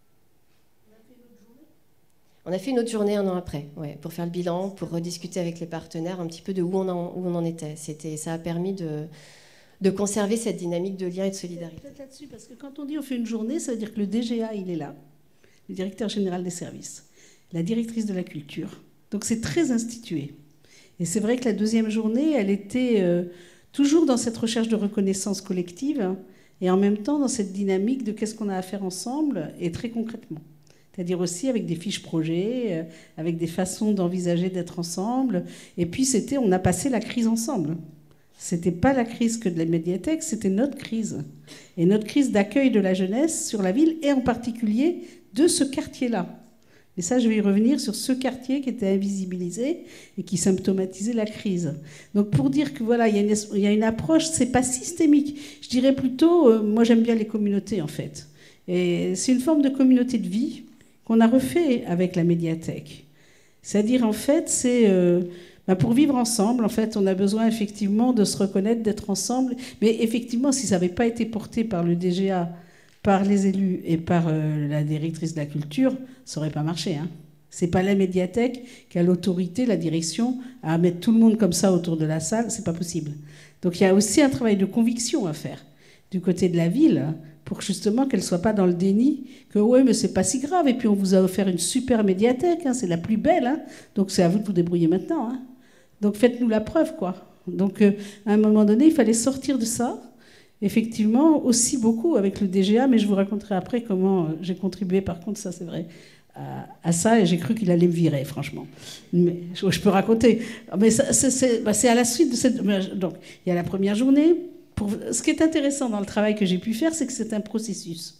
On a fait une autre journée 1 an après, ouais, pour faire le bilan, pour rediscuter avec les partenaires un petit peu de où on en était. Ça a permis de conserver cette dynamique de lien et de solidarité. Peut-être là-dessus, parce que quand on dit on fait une journée, ça veut dire que le DGA, il est là, le directeur général des services, la directrice de la culture. Donc c'est très institué. Et c'est vrai que la 2e journée, elle était toujours dans cette recherche de reconnaissance collective et en même temps dans cette dynamique de qu'est-ce qu'on a à faire ensemble et très concrètement. C'est-à-dire aussi avec des fiches projets, avec des façons d'envisager d'être ensemble. Et puis on a passé la crise ensemble. C'était pas la crise que de la médiathèque, c'était notre crise. Et notre crise d'accueil de la jeunesse sur la ville, et en particulier de ce quartier-là. Et ça, je vais y revenir sur ce quartier qui était invisibilisé et qui symptomatisait la crise. Donc pour dire que voilà, il y a une approche, c'est pas systémique. Je dirais plutôt, moi j'aime bien les communautés en fait. Et c'est une forme de communauté de vie qu'on a refait avec la médiathèque. C'est-à-dire, en fait, c'est pour vivre ensemble, en fait, on a besoin effectivement de se reconnaître, d'être ensemble. Mais effectivement, si ça n'avait pas été porté par le DGA, par les élus et par la directrice de la culture, ça n'aurait pas marché. Hein. Ce n'est pas la médiathèque qui a l'autorité, la direction, à mettre tout le monde comme ça autour de la salle. Ce n'est pas possible. Donc il y a aussi un travail de conviction à faire du côté de la ville, pour justement qu'elle ne soit pas dans le déni, que ouais, mais c'est pas si grave, et puis on vous a offert une super médiathèque, hein, c'est la plus belle, hein, donc c'est à vous de vous débrouiller maintenant. Hein. Donc faites-nous la preuve, quoi. Donc à un moment donné, il fallait sortir de ça, effectivement, aussi beaucoup avec le DGA, mais je vous raconterai après comment j'ai contribué, par contre, ça c'est vrai, à ça, et j'ai cru qu'il allait me virer, franchement. Mais je peux raconter. Mais c'est à la suite de cette... Donc il y a la première journée. Ce qui est intéressant dans le travail que j'ai pu faire, c'est que c'est un processus.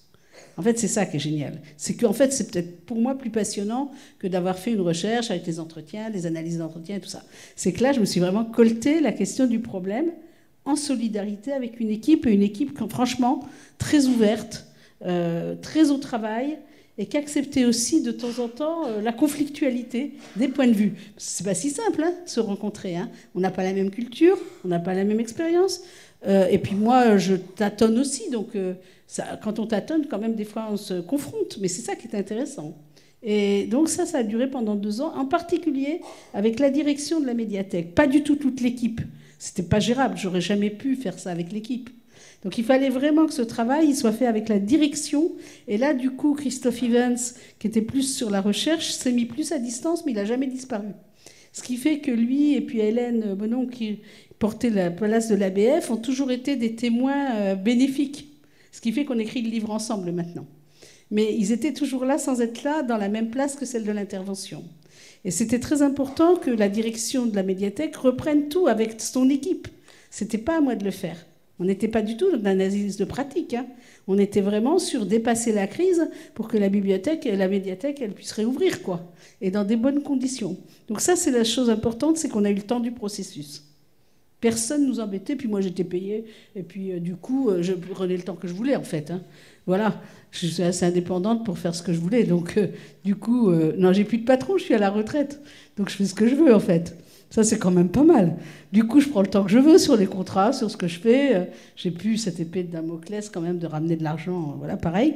En fait, c'est ça qui est génial. C'est qu'en fait, c'est peut-être pour moi plus passionnant que d'avoir fait une recherche avec des entretiens, des analyses d'entretien et tout ça. C'est que là, je me suis vraiment colté la question du problème en solidarité avec une équipe, et une équipe franchement très ouverte, très au travail, et qui acceptait aussi de temps en temps la conflictualité des points de vue. C'est pas si simple, hein, se rencontrer. Hein. On n'a pas la même culture, on n'a pas la même expérience. Et puis moi, je tâtonne aussi, donc quand on tâtonne, quand même, des fois, on se confronte. Mais c'est ça qui est intéressant. Et donc ça a duré pendant 2 ans, en particulier avec la direction de la médiathèque. Pas du tout toute l'équipe. C'était pas gérable. J'aurais jamais pu faire ça avec l'équipe. Donc il fallait vraiment que ce travail il soit fait avec la direction. Et là, du coup, Christophe Evans, qui était plus sur la recherche, s'est mis plus à distance, mais il n'a jamais disparu. Ce qui fait que lui et puis Hélène Bonon, qui portait la place de l'ABF, ont toujours été des témoins bénéfiques. Ce qui fait qu'on écrit le livre ensemble maintenant. Mais ils étaient toujours là sans être là dans la même place que celle de l'intervention. Et c'était très important que la direction de la médiathèque reprenne tout avec son équipe. C'était pas à moi de le faire. On n'était pas du tout dans l'analyse de pratique. Hein. On était vraiment sur dépasser la crise pour que la bibliothèque et la médiathèque elle puisse réouvrir, quoi, et dans des bonnes conditions. Donc ça, c'est la chose importante, c'est qu'on a eu le temps du processus. Personne ne nous embêtait, puis moi j'étais payée, et puis du coup, je prenais le temps que je voulais, en fait. Hein. Voilà, je suis assez indépendante pour faire ce que je voulais. Donc du coup, non, j'ai plus de patron, je suis à la retraite. Donc je fais ce que je veux, en fait. Ça, c'est quand même pas mal. Du coup, je prends le temps que je veux sur les contrats, sur ce que je fais. J'ai plus cette épée de Damoclès quand même de ramener de l'argent. Voilà, pareil.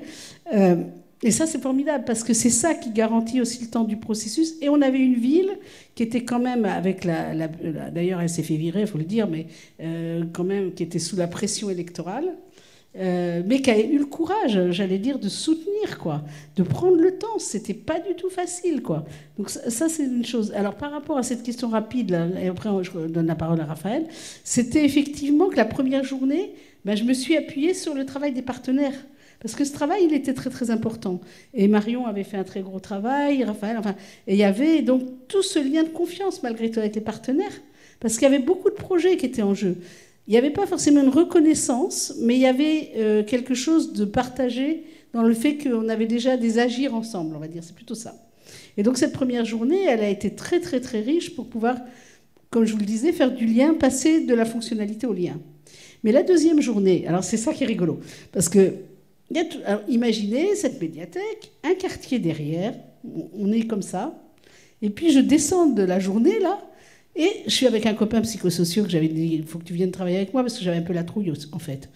Et ça, c'est formidable parce que c'est ça qui garantit aussi le temps du processus. Et on avait une ville qui était quand même avec d'ailleurs, elle s'est fait virer, il faut le dire, mais quand même qui était sous la pression électorale. Mais qui a eu le courage, j'allais dire, de soutenir, quoi, de prendre le temps. C'était pas du tout facile, quoi. Donc ça, c'est une chose. Alors par rapport à cette question rapide, là, et après je donne la parole à Raphaël, c'était effectivement que la première journée, je me suis appuyée sur le travail des partenaires. Parce que ce travail, il était très très important. Et Marion avait fait un très gros travail, Raphaël, enfin, et il y avait donc tout ce lien de confiance malgré tout avec les partenaires, parce qu'il y avait beaucoup de projets qui étaient en jeu. Il n'y avait pas forcément une reconnaissance, mais il y avait quelque chose de partagé dans le fait qu'on avait déjà des agirs ensemble, on va dire. C'est plutôt ça. Et donc cette première journée, elle a été très très très riche pour pouvoir, comme je vous le disais, faire du lien, passer de la fonctionnalité au lien. Mais la deuxième journée, alors c'est ça qui est rigolo, parce que alors, imaginez cette médiathèque, un quartier derrière, on est comme ça, et puis je descends de la journée là. Et je suis avec un copain psychosocial que j'avais dit, il faut que tu viennes travailler avec moi parce que j'avais un peu la trouille, en fait.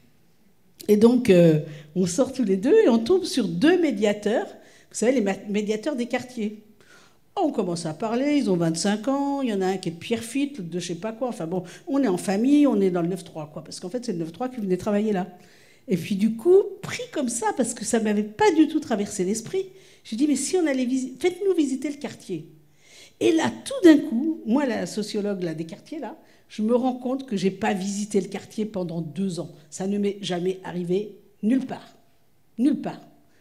Et donc, on sort tous les deux et on tombe sur 2 médiateurs, vous savez, les médiateurs des quartiers. On commence à parler, ils ont 25 ans, il y en a un qui est de Pierrefitte, l'autre de je sais pas quoi. Enfin bon, on est en famille, on est dans le 9-3, quoi, parce qu'en fait, c'est le 9-3 qui venait travailler là. Et puis du coup, pris comme ça, parce que ça ne m'avait pas du tout traversé l'esprit, je dis, mais si on allait faites-nous visiter le quartier. Et là, tout d'un coup, moi, la sociologue là, des quartiers, là, je me rends compte que je n'ai pas visité le quartier pendant 2 ans. Ça ne m'est jamais arrivé nulle part. Nulle part.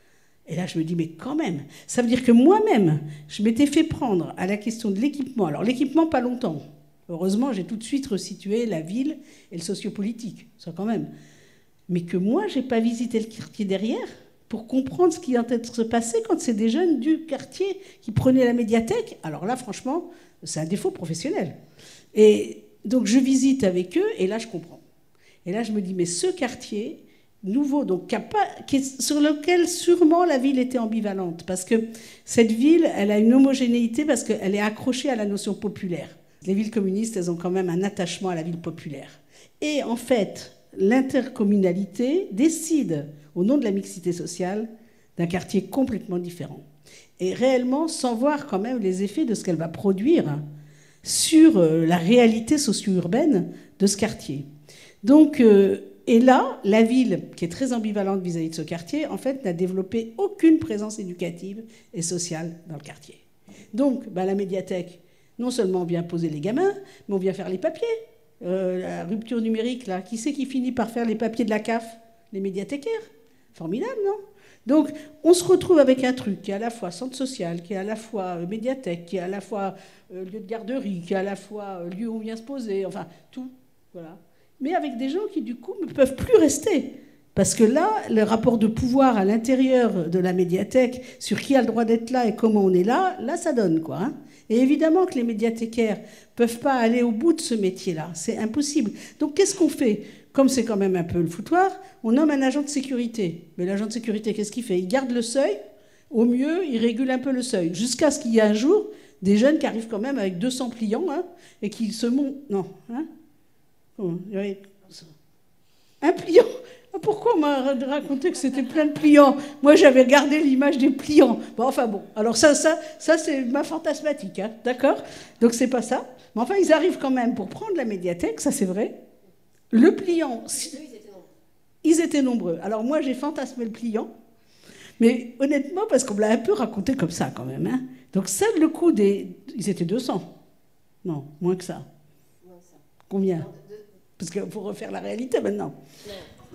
Et là, je me dis, mais quand même, ça veut dire que moi-même, je m'étais fait prendre à la question de l'équipement. Alors, l'équipement, pas longtemps. Heureusement, j'ai tout de suite resitué la ville et le sociopolitique. Ça, quand même. Mais que moi, je n'ai pas visité le quartier derrière pour comprendre ce qui est en train de se passer quand c'est des jeunes du quartier qui prenaient la médiathèque. Alors là, franchement, c'est un défaut professionnel. Et donc, je visite avec eux, et là, je comprends. Et là, je me dis, mais ce quartier nouveau, donc, sur lequel sûrement la ville était ambivalente, parce que cette ville, elle a une homogénéité, parce qu'elle est accrochée à la notion populaire. Les villes communistes, elles ont quand même un attachement à la ville populaire. Et en fait, l'intercommunalité décide, au nom de la mixité sociale, d'un quartier complètement différent. Et réellement, sans voir quand même les effets de ce qu'elle va produire sur la réalité socio-urbaine de ce quartier. Donc, et là, la ville, qui est très ambivalente vis-à-vis de ce quartier, en fait, n'a développé aucune présence éducative et sociale dans le quartier. Donc, la médiathèque, non seulement on vient poser les gamins, mais on vient faire les papiers. La rupture numérique, là, qui c'est qui finit par faire les papiers de la CAF? Les médiathécaires. Formidable, non? Donc, on se retrouve avec un truc qui est à la fois centre social, qui est à la fois médiathèque, qui est à la fois lieu de garderie, qui est à la fois lieu où on vient se poser, enfin, tout, voilà. Mais avec des gens qui, du coup, ne peuvent plus rester. Parce que là, le rapport de pouvoir à l'intérieur de la médiathèque, sur qui a le droit d'être là et comment on est là, là, ça donne, quoi. Hein. Et évidemment que les médiathécaires ne peuvent pas aller au bout de ce métier-là. C'est impossible. Donc, qu'est-ce qu'on fait? Comme c'est quand même un peu le foutoir, on nomme un agent de sécurité. Mais l'agent de sécurité, qu'est-ce qu'il fait? Il garde le seuil. Au mieux, il régule un peu le seuil. Jusqu'à ce qu'il y ait un jour des jeunes qui arrivent quand même avec 200 pliants hein, et qui se montent... Non. Hein, un pliant. Pourquoi on m'a raconté que c'était plein de pliants? Moi, j'avais regardé l'image des pliants. Bon, enfin bon. Alors ça c'est ma fantasmatique, hein, d'accord? Donc c'est pas ça. Mais enfin, ils arrivent quand même pour prendre la médiathèque, ça c'est vrai. Le pliant, ils étaient nombreux. Alors moi, j'ai fantasmé le pliant. Mais honnêtement, parce qu'on me l'a un peu raconté comme ça quand même. Hein. Donc ça, le coup des... Ils étaient 200. Non, moins que ça. Combien? Parce qu'il faut refaire la réalité maintenant. Non.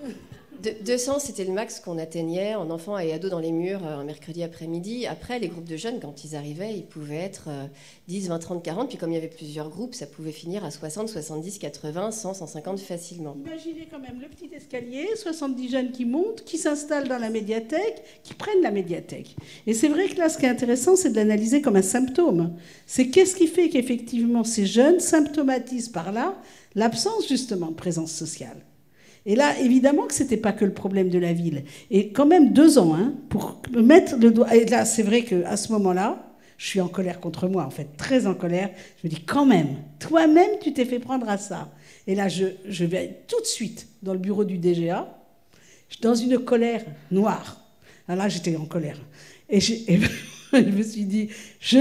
200, c'était le max qu'on atteignait en enfants et ados dans les murs un mercredi après-midi. Après, les groupes de jeunes, quand ils arrivaient, ils pouvaient être 10, 20, 30, 40. Puis comme il y avait plusieurs groupes, ça pouvait finir à 60, 70, 80, 100, 150 facilement. Imaginez quand même le petit escalier, 70 jeunes qui montent, qui s'installent dans la médiathèque, qui prennent la médiathèque. Et c'est vrai que là, ce qui est intéressant, c'est de l'analyser comme un symptôme. C'est qu'est-ce qui fait qu'effectivement ces jeunes symptomatisent par là l'absence justement de présence sociale. Et là, évidemment que ce n'était pas que le problème de la ville. Et quand même 2 ans, hein, pour mettre le doigt... Et là, c'est vrai qu'à ce moment-là, je suis en colère contre moi, en fait, très en colère. Je me dis, quand même, toi-même, tu t'es fait prendre à ça. Et là, je vais tout de suite dans le bureau du DGA, dans une colère noire. Alors là, j'étais en colère. Et je me suis dit, je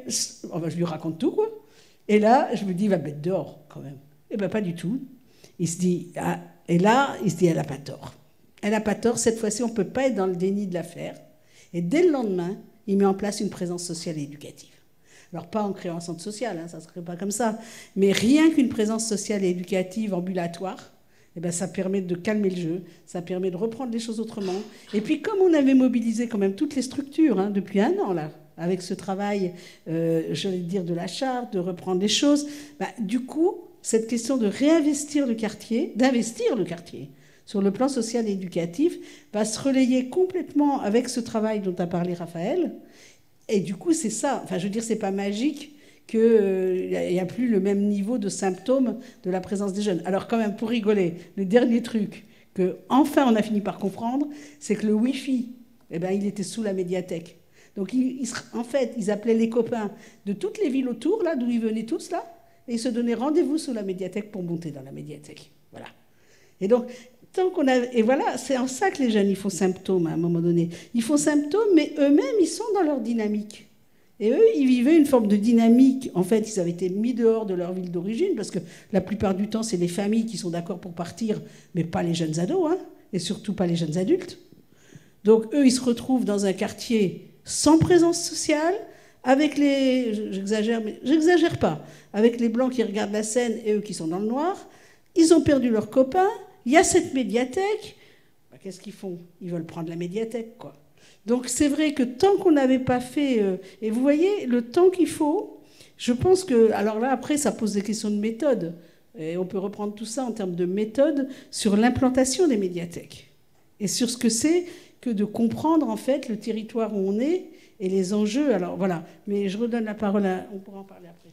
lui raconte tout, quoi. Et là, je me dis, il va me mettre dehors, quand même. Eh bien, pas du tout. Il se dit... Ah, et là, il se dit, elle n'a pas tort. Elle n'a pas tort, cette fois-ci, on ne peut pas être dans le déni de l'affaire. Et dès le lendemain, il met en place une présence sociale et éducative. Alors, pas en créant un centre social, hein, ça ne serait pas comme ça. Mais rien qu'une présence sociale et éducative ambulatoire, eh ben, ça permet de calmer le jeu, ça permet de reprendre les choses autrement. Et puis, comme on avait mobilisé quand même toutes les structures hein, depuis 1 an, là, avec ce travail, j'allais dire, de la charte, de reprendre les choses, bah, du coup... Cette question de réinvestir le quartier, d'investir le quartier sur le plan social et éducatif va se relayer complètement avec ce travail dont a parlé Raphaël. Et du coup, c'est ça. Enfin, je veux dire, c'est pas magique qu'il n'y a plus le même niveau de symptômes de la présence des jeunes. Alors quand même, pour rigoler, le dernier truc que enfin on a fini par comprendre, c'est que le Wi-Fi, eh ben, il était sous la médiathèque. Donc en fait, ils appelaient les copains de toutes les villes autour, là, d'où ils venaient tous, là, et ils se donnaient rendez-vous sous la médiathèque pour monter dans la médiathèque. Voilà. Et donc, tant qu'on a... Et voilà, c'est en ça que les jeunes, ils font symptômes à un moment donné. Ils font symptômes, mais eux-mêmes, ils sont dans leur dynamique. Et eux, ils vivaient une forme de dynamique. En fait, ils avaient été mis dehors de leur ville d'origine, parce que la plupart du temps, c'est les familles qui sont d'accord pour partir, mais pas les jeunes ados, hein, et surtout pas les jeunes adultes. Donc, eux, ils se retrouvent dans un quartier sans présence sociale, avec les... J'exagère, mais j'exagère pas. Avec les blancs qui regardent la scène et eux qui sont dans le noir. Ils ont perdu leurs copains. Il y a cette médiathèque. Bah, qu'est-ce qu'ils font? Ils veulent prendre la médiathèque, quoi. Donc c'est vrai que tant qu'on n'avait pas fait... et vous voyez, le temps qu'il faut, je pense que... Alors là, après, ça pose des questions de méthode. Et on peut reprendre tout ça en termes de méthode sur l'implantation des médiathèques. Et sur ce que c'est que de comprendre, en fait, le territoire où on est et les enjeux. Alors voilà, mais je redonne la parole à... On pourra en parler après.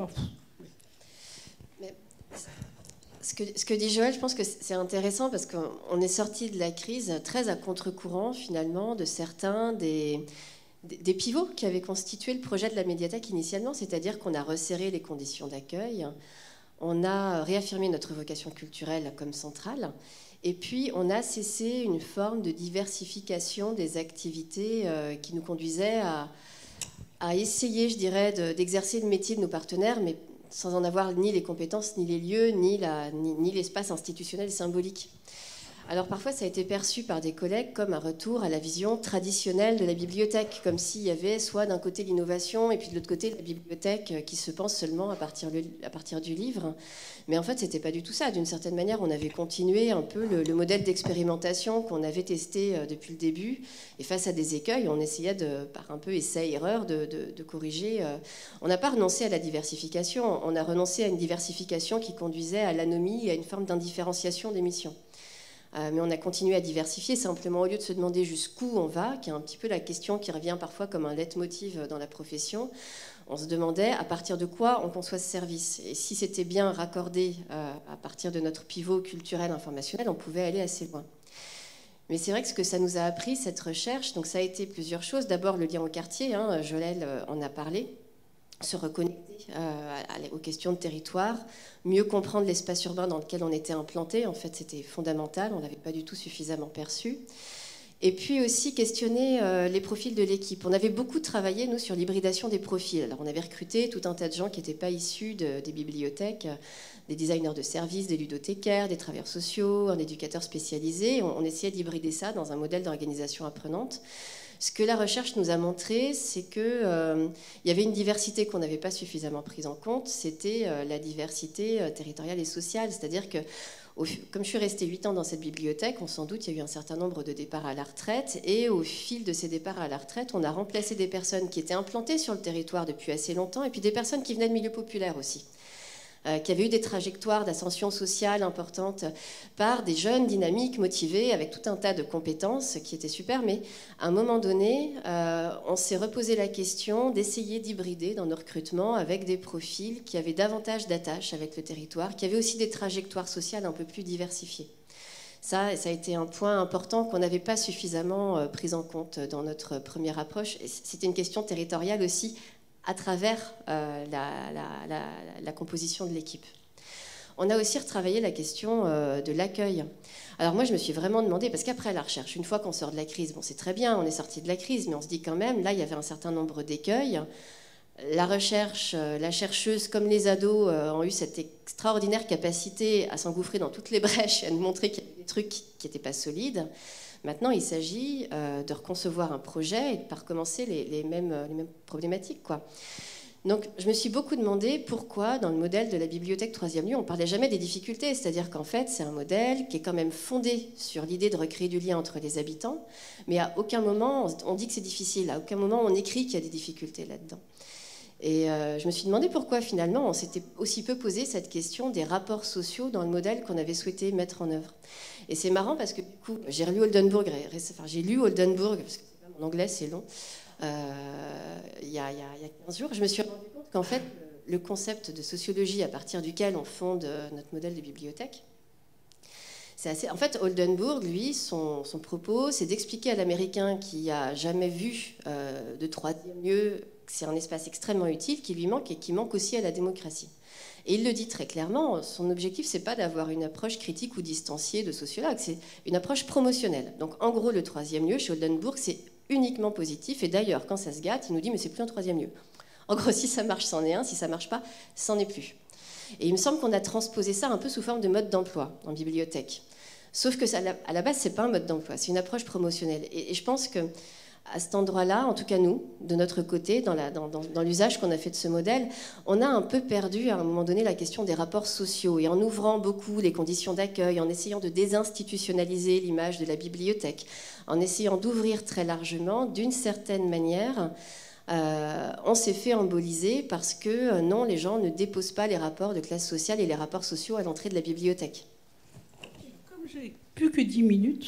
Mais ce que dit Joël, je pense que c'est intéressant parce qu'on est sorti de la crise très à contre-courant, finalement, de certains des pivots qui avaient constitué le projet de la médiathèque initialement, c'est-à-dire qu'on a resserré les conditions d'accueil, on a réaffirmé notre vocation culturelle comme centrale, et puis, on a cessé une forme de diversification des activités qui nous conduisait à essayer, je dirais, d'exercer le métier de nos partenaires, mais sans en avoir ni les compétences, ni les lieux, ni l'espace institutionnel et symbolique. Alors parfois, ça a été perçu par des collègues comme un retour à la vision traditionnelle de la bibliothèque, comme s'il y avait soit d'un côté l'innovation et puis de l'autre côté la bibliothèque qui se pense seulement à partir du livre. Mais en fait, c'était pas du tout ça. D'une certaine manière, on avait continué un peu le modèle d'expérimentation qu'on avait testé depuis le début. Et face à des écueils, on essayait, par un peu essai-erreur, de corriger. On n'a pas renoncé à la diversification. On a renoncé à une diversification qui conduisait à l'anomie et à une forme d'indifférenciation des missions. mais on a continué à diversifier, simplement au lieu de se demander jusqu'où on va, qui est un petit peu la question qui revient parfois comme un leitmotiv dans la profession, on se demandait à partir de quoi on conçoit ce service. Et si c'était bien raccordé à partir de notre pivot culturel informationnel, on pouvait aller assez loin. Mais c'est vrai que ce que ça nous a appris, cette recherche, donc ça a été plusieurs choses. D'abord le lien au quartier, hein, Jolelle en a parlé, se reconnecter aux questions de territoire, mieux comprendre l'espace urbain dans lequel on était implanté. En fait, c'était fondamental, on ne l'avait pas du tout suffisamment perçu. Et puis aussi questionner les profils de l'équipe. On avait beaucoup travaillé, nous, sur l'hybridation des profils. Alors, on avait recruté tout un tas de gens qui n'étaient pas issus des bibliothèques, des designers de services, des ludothécaires, des travailleurs sociaux, un éducateur spécialisé. On essayait d'hybrider ça dans un modèle d'organisation apprenante. Ce que la recherche nous a montré, c'est qu'il y avait une diversité qu'on n'avait pas suffisamment prise en compte, c'était la diversité territoriale et sociale. C'est-à-dire que, comme je suis restée 8 ans dans cette bibliothèque, on s'en doute, il y a eu un certain nombre de départs à la retraite, et au fil de ces départs à la retraite, on a remplacé des personnes qui étaient implantées sur le territoire depuis assez longtemps, et puis des personnes qui venaient de milieux populaires aussi, qui avaient eu des trajectoires d'ascension sociale importantes par des jeunes dynamiques, motivés, avec tout un tas de compétences qui étaient super. Mais à un moment donné, on s'est reposé la question d'essayer d'hybrider dans nos recrutements avec des profils qui avaient davantage d'attaches avec le territoire, qui avaient aussi des trajectoires sociales un peu plus diversifiées. Ça a été un point important qu'on n'avait pas suffisamment pris en compte dans notre première approche. Et c'était une question territoriale aussi, à travers la composition de l'équipe. On a aussi retravaillé la question de l'accueil. Alors moi, je me suis vraiment demandé, parce qu'après la recherche, une fois qu'on sort de la crise, bon, c'est très bien, on est sorti de la crise, mais on se dit quand même, là, il y avait un certain nombre d'écueils. La recherche, la chercheuse, comme les ados, ont eu cette extraordinaire capacité à s'engouffrer dans toutes les brèches et à nous montrer qu'il y avait des trucs qui n'étaient pas solides. Maintenant, il s'agit de reconcevoir un projet et de ne pas recommencer les mêmes problématiques, quoi. Donc, je me suis beaucoup demandé pourquoi, dans le modèle de la bibliothèque troisième lieu, on ne parlait jamais des difficultés. C'est-à-dire qu'en fait, c'est un modèle qui est quand même fondé sur l'idée de recréer du lien entre les habitants, mais à aucun moment, on dit que c'est difficile, à aucun moment on écrit qu'il y a des difficultés là-dedans. Et je me suis demandé pourquoi, finalement, on s'était aussi peu posé cette question des rapports sociaux dans le modèle qu'on avait souhaité mettre en œuvre. Et c'est marrant parce que, du coup, j'ai lu Oldenburg, parce que mon anglais, c'est long, il y a 15 jours. Je me suis rendu compte qu'en fait, le concept de sociologie à partir duquel on fonde notre modèle de bibliothèque, c'est assez... En fait, Oldenburg, lui, son propos, c'est d'expliquer à l'Américain qui n'a jamais vu de troisième lieu que c'est un espace extrêmement utile qui lui manque et qui manque aussi à la démocratie. Et il le dit très clairement, son objectif, c'est pas d'avoir une approche critique ou distanciée de sociologue, c'est une approche promotionnelle. Donc en gros, le troisième lieu, chez Oldenburg, c'est uniquement positif. Et d'ailleurs, quand ça se gâte, il nous dit, mais c'est plus un troisième lieu. En gros, si ça marche, c'en est un. Si ça marche pas, c'en est plus. Et il me semble qu'on a transposé ça un peu sous forme de mode d'emploi en bibliothèque. Sauf que ça, à la base, c'est pas un mode d'emploi, c'est une approche promotionnelle. Et je pense que à cet endroit-là, en tout cas nous, de notre côté, dans l'usage qu'on a fait de ce modèle, on a un peu perdu à un moment donné la question des rapports sociaux. Et en ouvrant beaucoup les conditions d'accueil, en essayant de désinstitutionnaliser l'image de la bibliothèque, en essayant d'ouvrir très largement, d'une certaine manière, on s'est fait emboliser parce que non, les gens ne déposent pas les rapports de classe sociale et les rapports sociaux à l'entrée de la bibliothèque. Comme j'ai plus que 10 minutes...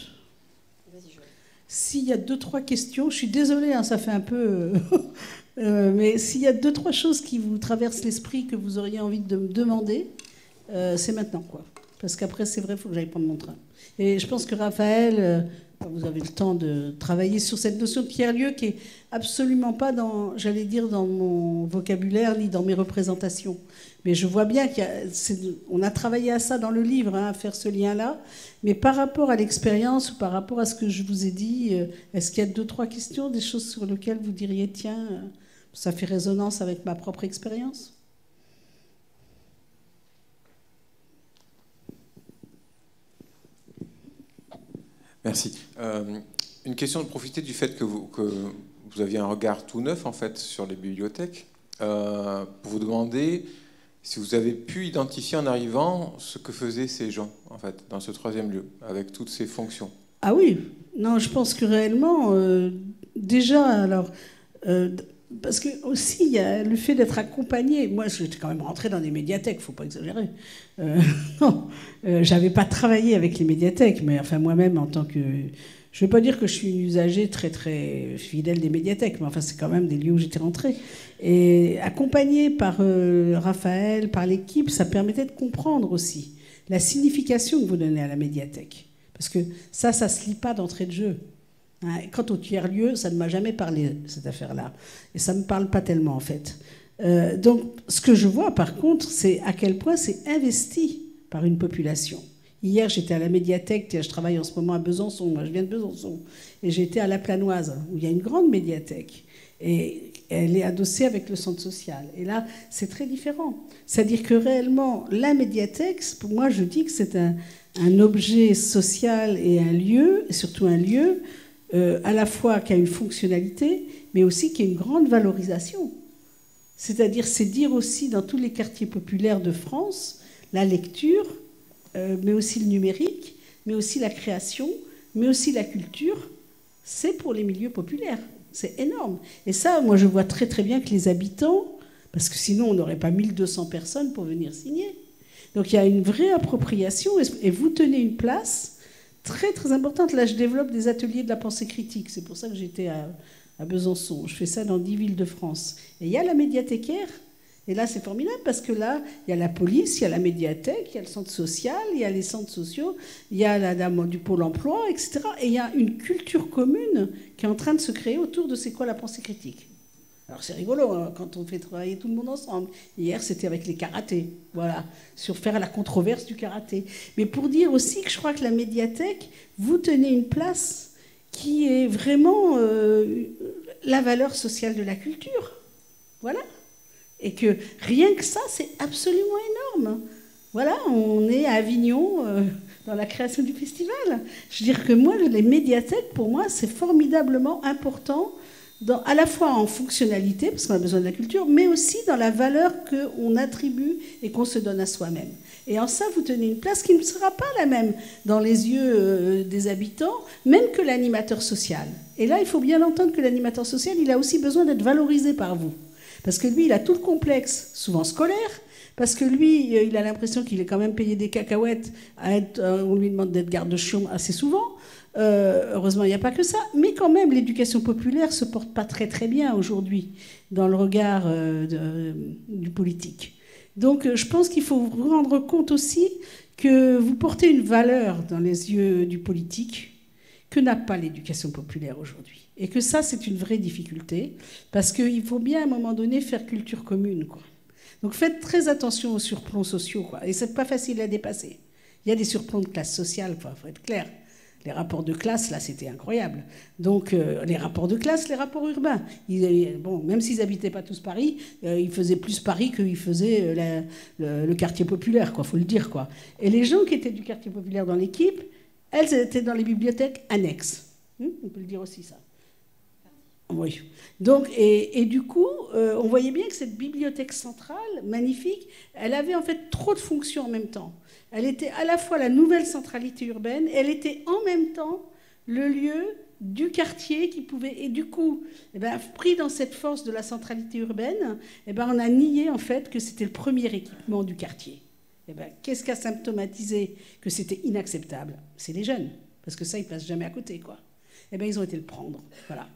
S'il y a 2-3 questions, je suis désolée, hein, ça fait un peu... mais s'il y a 2-3 choses qui vous traversent l'esprit, que vous auriez envie de me demander, c'est maintenant, quoi. Parce qu'après, c'est vrai, il faut que j'aille prendre mon train. Et je pense que Raphaël, vous avez le temps de travailler sur cette notion de tiers-lieu qui est absolument pas dans mon vocabulaire ni dans mes représentations. Mais je vois bien qu'on a travaillé à ça dans le livre, hein, à faire ce lien-là. Mais par rapport à l'expérience ou par rapport à ce que je vous ai dit, est-ce qu'il y a 2-3 questions, des choses sur lesquelles vous diriez, tiens, ça fait résonance avec ma propre expérience ? Merci. Une question de profiter du fait que vous aviez un regard tout neuf en fait sur les bibliothèques, pour vous demander si vous avez pu identifier en arrivant ce que faisaient ces gens en fait dans ce troisième lieu avec toutes ces fonctions. Ah oui, non, je pense que réellement, déjà, alors, Parce que aussi, il y a le fait d'être accompagné. Moi, j'étais quand même rentrée dans des médiathèques, il ne faut pas exagérer. Non, j'avais pas travaillé avec les médiathèques, mais enfin moi-même, en tant que... Je ne vais pas dire que je suis une usagère très, très fidèle des médiathèques, mais enfin, c'est quand même des lieux où j'étais rentrée. Et accompagnée par Raphaël, par l'équipe, ça permettait de comprendre aussi la signification que vous donnez à la médiathèque. Parce que ça ne se lit pas d'entrée de jeu. Quant au tiers-lieu, ça ne m'a jamais parlé, cette affaire-là. Et ça ne me parle pas tellement, en fait. Donc, ce que je vois, par contre, c'est à quel point c'est investi par une population. Hier, j'étais à la médiathèque, je travaille en ce moment à Besançon, moi je viens de Besançon, et j'étais à la Planoise, où il y a une grande médiathèque. Et elle est adossée avec le centre social. Et là, c'est très différent. C'est-à-dire que réellement, la médiathèque, pour moi, je dis que c'est un objet social et un lieu, et surtout un lieu, à la fois qui a une fonctionnalité, mais aussi qui a une grande valorisation. C'est-à-dire, c'est dire aussi dans tous les quartiers populaires de France, la lecture, mais aussi le numérique, mais aussi la création, mais aussi la culture, c'est pour les milieux populaires. C'est énorme. Et ça, moi, je vois très très bien que les habitants, parce que sinon on n'aurait pas 1200 personnes pour venir signer. Donc il y a une vraie appropriation, et vous tenez une place très très importante. Là, je développe des ateliers de la pensée critique. C'est pour ça que j'étais à Besançon. Je fais ça dans 10 villes de France. Et il y a la médiathécaire. Et là, c'est formidable parce que là, il y a la police, il y a la médiathèque, il y a le centre social, il y a les centres sociaux, il y a la dame du pôle emploi, etc. Et il y a une culture commune qui est en train de se créer autour de c'est quoi la pensée critique. Alors c'est rigolo hein, quand on fait travailler tout le monde ensemble. Hier, c'était avec les karatés, voilà, sur faire la controverse du karaté. Mais pour dire aussi que je crois que la médiathèque, vous tenez une place qui est vraiment la valeur sociale de la culture. Voilà. Et que rien que ça, c'est absolument énorme. Voilà, on est à Avignon dans la création du festival. Je veux dire que moi, les médiathèques, pour moi, c'est formidablement important, à la fois en fonctionnalité, parce qu'on a besoin de la culture, mais aussi dans la valeur qu'on attribue et qu'on se donne à soi-même. Et en ça, vous tenez une place qui ne sera pas la même dans les yeux des habitants, même que l'animateur social. Et là, il faut bien entendre que l'animateur social, il a aussi besoin d'être valorisé par vous. Parce que lui, il a tout le complexe, souvent scolaire, parce que lui, il a l'impression qu'il est quand même payé des cacahuètes, on lui demande d'être garde-chion assez souvent. Heureusement, il n'y a pas que ça. Mais quand même, l'éducation populaire ne se porte pas très très bien aujourd'hui dans le regard du politique. Donc je pense qu'il faut vous rendre compte aussi que vous portez une valeur dans les yeux du politique que n'a pas l'éducation populaire aujourd'hui. Et que ça, c'est une vraie difficulté, parce qu'il faut bien, à un moment donné, faire culture commune, quoi. Donc faites très attention aux surplombs sociaux, quoi. Et c'est pas facile à dépasser. Il y a des surplombs de classe sociale, il faut être clair. Les rapports de classe, là, c'était incroyable. Donc les rapports de classe, les rapports urbains. Bon, même s'ils n'habitaient pas tous Paris, ils faisaient plus Paris qu'ils faisaient le quartier populaire, quoi, faut le dire, quoi. Et les gens qui étaient du quartier populaire dans l'équipe, elles étaient dans les bibliothèques annexes. On peut le dire aussi, ça. Oui. Donc, et du coup, on voyait bien que cette bibliothèque centrale, magnifique, elle avait en fait trop de fonctions en même temps. Elle était à la fois la nouvelle centralité urbaine, elle était en même temps le lieu du quartier qui pouvait... Et du coup, pris dans cette force de la centralité urbaine, on a nié en fait que c'était le premier équipement du quartier. Qu'est-ce qui a symptomatisé que c'était inacceptable? C'est les jeunes, parce que ça, ils ne passent jamais à côté, quoi. Ils ont été le prendre, voilà.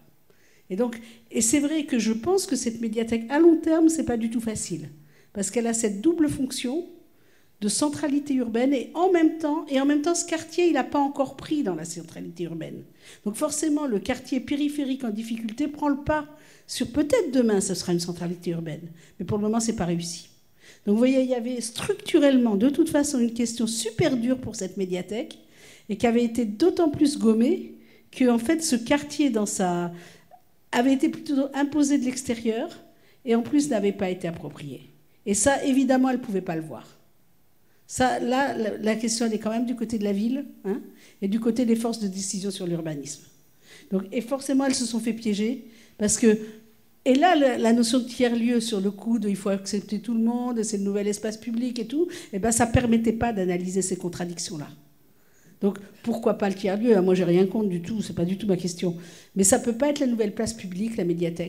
Et c'est vrai que je pense que cette médiathèque, à long terme, c'est pas du tout facile. Parce qu'elle a cette double fonction de centralité urbaine et en même temps, ce quartier, il n'a pas encore pris dans la centralité urbaine. Donc forcément, le quartier périphérique en difficulté prend le pas sur peut-être demain, ce sera une centralité urbaine. Mais pour le moment, c'est pas réussi. Donc vous voyez, il y avait structurellement, de toute façon, une question super dure pour cette médiathèque et qui avait été d'autant plus gommée que, en fait, ce quartier, avait été plutôt imposé de l'extérieur et en plus n'avait pas été approprié. Et ça, évidemment, elle ne pouvait pas le voir. Ça, là, la question, elle est quand même du côté de la ville et du côté des forces de décision sur l'urbanisme. Donc, et forcément, elles se sont fait piéger parce que... Et là, la notion de tiers-lieu sur le coup de il faut accepter tout le monde, c'est le nouvel espace public et tout, ça ne permettait pas d'analyser ces contradictions-là. Donc, pourquoi pas le tiers-lieu? Moi, j'ai rien contre du tout, c'est pas du tout ma question. Mais ça peut pas être la nouvelle place publique, la médiathèque.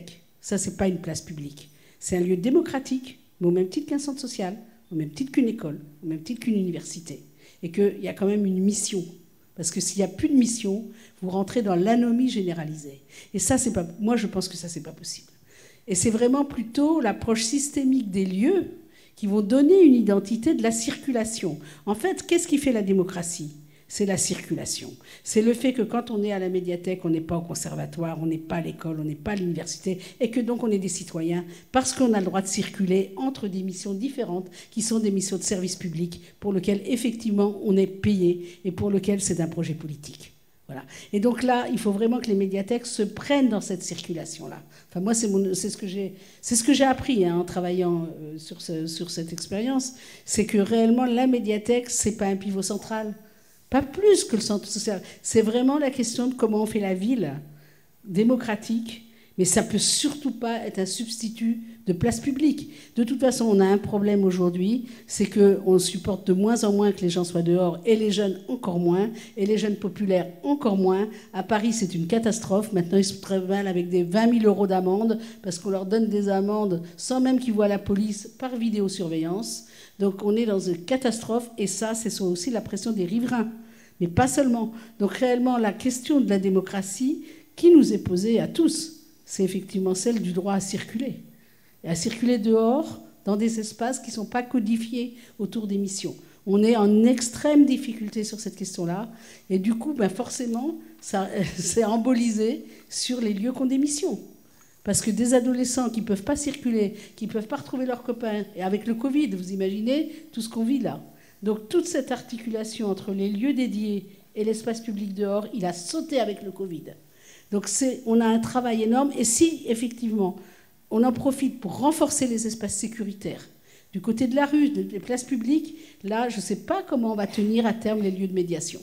Ça, c'est pas une place publique. C'est un lieu démocratique, mais au même titre qu'un centre social, au même titre qu'une école, au même titre qu'une université. Et qu'il y a quand même une mission. Parce que s'il n'y a plus de mission, vous rentrez dans l'anomie généralisée. Et ça, c'est pas, moi, je pense que ça, c'est pas possible. Et c'est vraiment plutôt l'approche systémique des lieux qui vont donner une identité de la circulation. En fait, qu'est-ce qui fait la démocratie ? C'est la circulation. C'est le fait que quand on est à la médiathèque, on n'est pas au conservatoire, on n'est pas à l'école, on n'est pas à l'université, et que donc on est des citoyens, parce qu'on a le droit de circuler entre des missions différentes, qui sont des missions de service public, pour lesquelles effectivement on est payé, et pour lesquelles c'est un projet politique. Voilà. Et donc là, il faut vraiment que les médiathèques se prennent dans cette circulation-là. Enfin, moi, c'est ce que j'ai appris en travaillant sur cette expérience, c'est que réellement, la médiathèque, c'est pas un pivot central, pas plus que le centre social. C'est vraiment la question de comment on fait la ville démocratique, mais ça peut surtout pas être un substitut de place publique. De toute façon, on a un problème aujourd'hui, c'est qu'on supporte de moins en moins que les gens soient dehors, et les jeunes encore moins, et les jeunes populaires encore moins. À Paris, c'est une catastrophe. Maintenant, ils se prévalent avec des 20 000 € d'amende, parce qu'on leur donne des amendes sans même qu'ils voient la police par vidéosurveillance. Donc on est dans une catastrophe, et ça, c'est aussi la pression des riverains. Mais pas seulement. Donc réellement, la question de la démocratie qui nous est posée à tous, c'est effectivement celle du droit à circuler. Et à circuler dehors, dans des espaces qui ne sont pas codifiés autour des missions. On est en extrême difficulté sur cette question-là. Et du coup, forcément, ça c'est embolisé sur les lieux qui ont des missions. Parce que des adolescents qui ne peuvent pas circuler, qui ne peuvent pas retrouver leurs copains, et avec le Covid, vous imaginez tout ce qu'on vit là. Donc toute cette articulation entre les lieux dédiés et l'espace public dehors, il a sauté avec le Covid. Donc on a un travail énorme. Et si, effectivement, on en profite pour renforcer les espaces sécuritaires, du côté de la rue, des places publiques, là, je ne sais pas comment on va tenir à terme les lieux de médiation.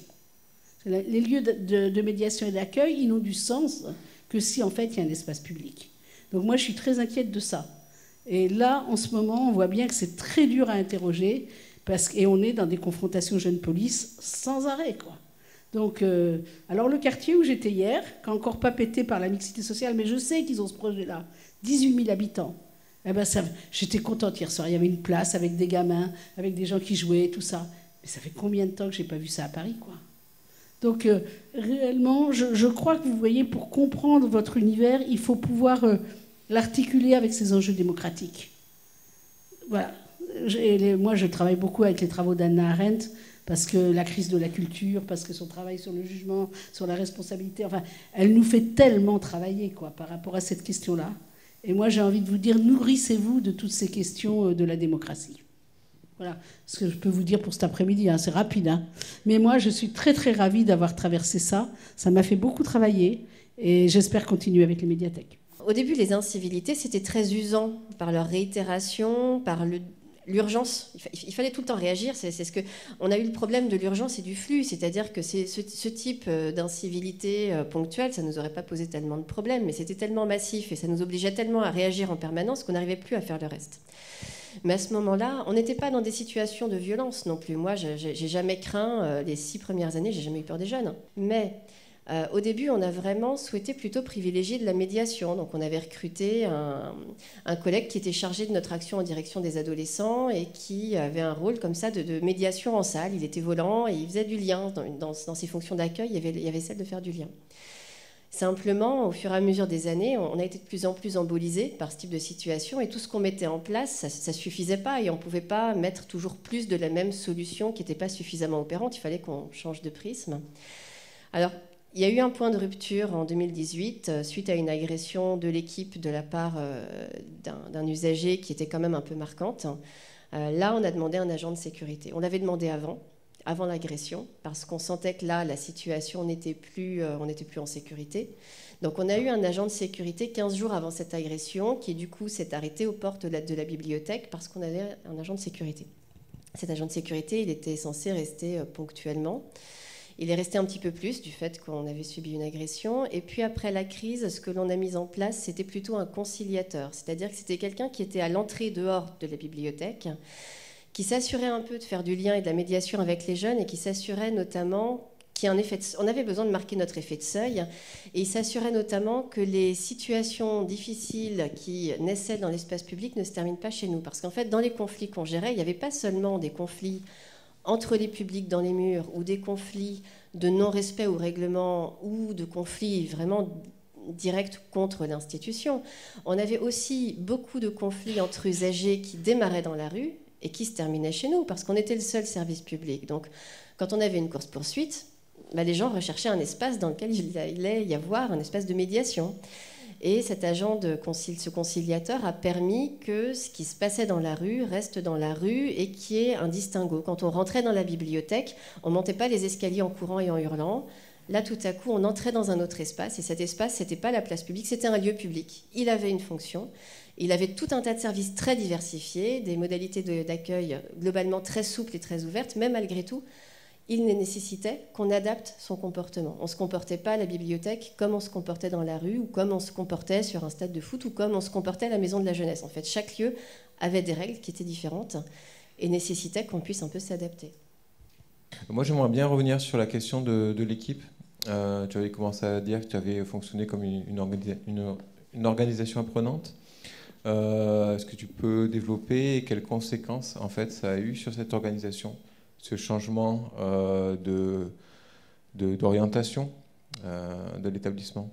Les lieux de médiation et d'accueil, ils n'ont du sens que si, en fait, il y a un espace public. Donc moi, je suis très inquiète de ça. Et là, en ce moment, on voit bien que c'est très dur à interroger, et on est dans des confrontations jeunes-police sans arrêt, quoi. Donc, alors le quartier où j'étais hier, qui n'a encore pas pété par la mixité sociale, mais je sais qu'ils ont ce projet-là, 18 000 habitants. Eh ben j'étais contente hier soir. Il y avait une place avec des gamins, avec des gens qui jouaient, tout ça. Mais ça fait combien de temps que je n'ai pas vu ça à Paris, quoi. Donc, réellement, je crois que vous voyez, pour comprendre votre univers, il faut pouvoir l'articuler avec ces enjeux démocratiques. Voilà. Moi, je travaille beaucoup avec les travaux d'Hannah Arendt, parce que la crise de la culture, parce que son travail sur le jugement, sur la responsabilité, enfin, elle nous fait tellement travailler, quoi, par rapport à cette question-là. Et moi, j'ai envie de vous dire, nourrissez-vous de toutes ces questions de la démocratie. Voilà ce que je peux vous dire pour cet après-midi. Hein. C'est rapide, hein. Mais moi, je suis très, très ravie d'avoir traversé ça. Ça m'a fait beaucoup travailler et j'espère continuer avec les médiathèques. Au début, les incivilités, c'était très usant par leur réitération, par l'urgence. Il fallait tout le temps réagir. On a eu le problème de l'urgence et du flux, c'est-à-dire que ce type d'incivilité ponctuelle, ça ne nous aurait pas posé tellement de problèmes, mais c'était tellement massif et ça nous obligeait tellement à réagir en permanence qu'on n'arrivait plus à faire le reste. Mais à ce moment-là, on n'était pas dans des situations de violence non plus. Moi, j'ai jamais craint, les 6 premières années, j'ai jamais eu peur des jeunes. Mais au début, on a vraiment souhaité plutôt privilégier de la médiation. Donc on avait recruté un collègue qui était chargé de notre action en direction des adolescents et qui avait un rôle comme ça de médiation en salle. Il était volant et il faisait du lien. Dans ses fonctions d'accueil, il y avait celle de faire du lien. Simplement, au fur et à mesure des années, on a été de plus en plus embolisés par ce type de situation et tout ce qu'on mettait en place, ça ne suffisait pas et on ne pouvait pas mettre toujours plus de la même solution qui n'était pas suffisamment opérante. Il fallait qu'on change de prisme. Alors, il y a eu un point de rupture en 2018 suite à une agression de l'équipe de la part d'un usager qui était quand même un peu marquante. Là, on a demandé un agent de sécurité. On l'avait demandé avant l'agression, parce qu'on sentait que là, la situation n'était plus, on n'était plus en sécurité. Donc on a eu un agent de sécurité 15 jours avant cette agression, qui du coup s'est arrêté aux portes de la bibliothèque parce qu'on avait un agent de sécurité. Cet agent de sécurité, il était censé rester ponctuellement. Il est resté un petit peu plus du fait qu'on avait subi une agression. Et puis après la crise, ce que l'on a mis en place, c'était plutôt un conciliateur. C'est-à-dire que c'était quelqu'un qui était à l'entrée et dehors de la bibliothèque, qui s'assurait un peu de faire du lien et de la médiation avec les jeunes et qui s'assurait notamment on avait besoin de marquer notre effet de seuil, et il s'assurait notamment que les situations difficiles qui naissaient dans l'espace public ne se terminent pas chez nous. Parce qu'en fait, dans les conflits qu'on gérait, il n'y avait pas seulement des conflits entre les publics dans les murs, ou des conflits de non-respect au règlement, ou de conflits vraiment directs contre l'institution. On avait aussi beaucoup de conflits entre usagers qui démarraient dans la rue et qui se terminaient chez nous, parce qu'on était le seul service public. Donc, quand on avait une course-poursuite, les gens recherchaient un espace dans lequel il allait y avoir un espace de médiation. Et cet agent ce conciliateur a permis que ce qui se passait dans la rue reste dans la rue et qu'il y ait un distinguo. Quand on rentrait dans la bibliothèque, on ne montait pas les escaliers en courant et en hurlant. Là, tout à coup, on entrait dans un autre espace. Et cet espace, ce n'était pas la place publique, c'était un lieu public. Il avait une fonction. Il avait tout un tas de services très diversifiés, des modalités d'accueil globalement très souples et très ouvertes, mais malgré tout, il nécessitait qu'on adapte son comportement. On ne se comportait pas à la bibliothèque comme on se comportait dans la rue, ou comme on se comportait sur un stade de foot, ou comme on se comportait à la maison de la jeunesse. En fait, chaque lieu avait des règles qui étaient différentes et nécessitait qu'on puisse un peu s'adapter. Moi, j'aimerais bien revenir sur la question de l'équipe. Tu avais commencé à dire que tu avais fonctionné comme une organisation apprenante. Est-ce que tu peux développer et quelles conséquences en fait ça a eu sur cette organisation, ce changement d'orientation de l'établissement?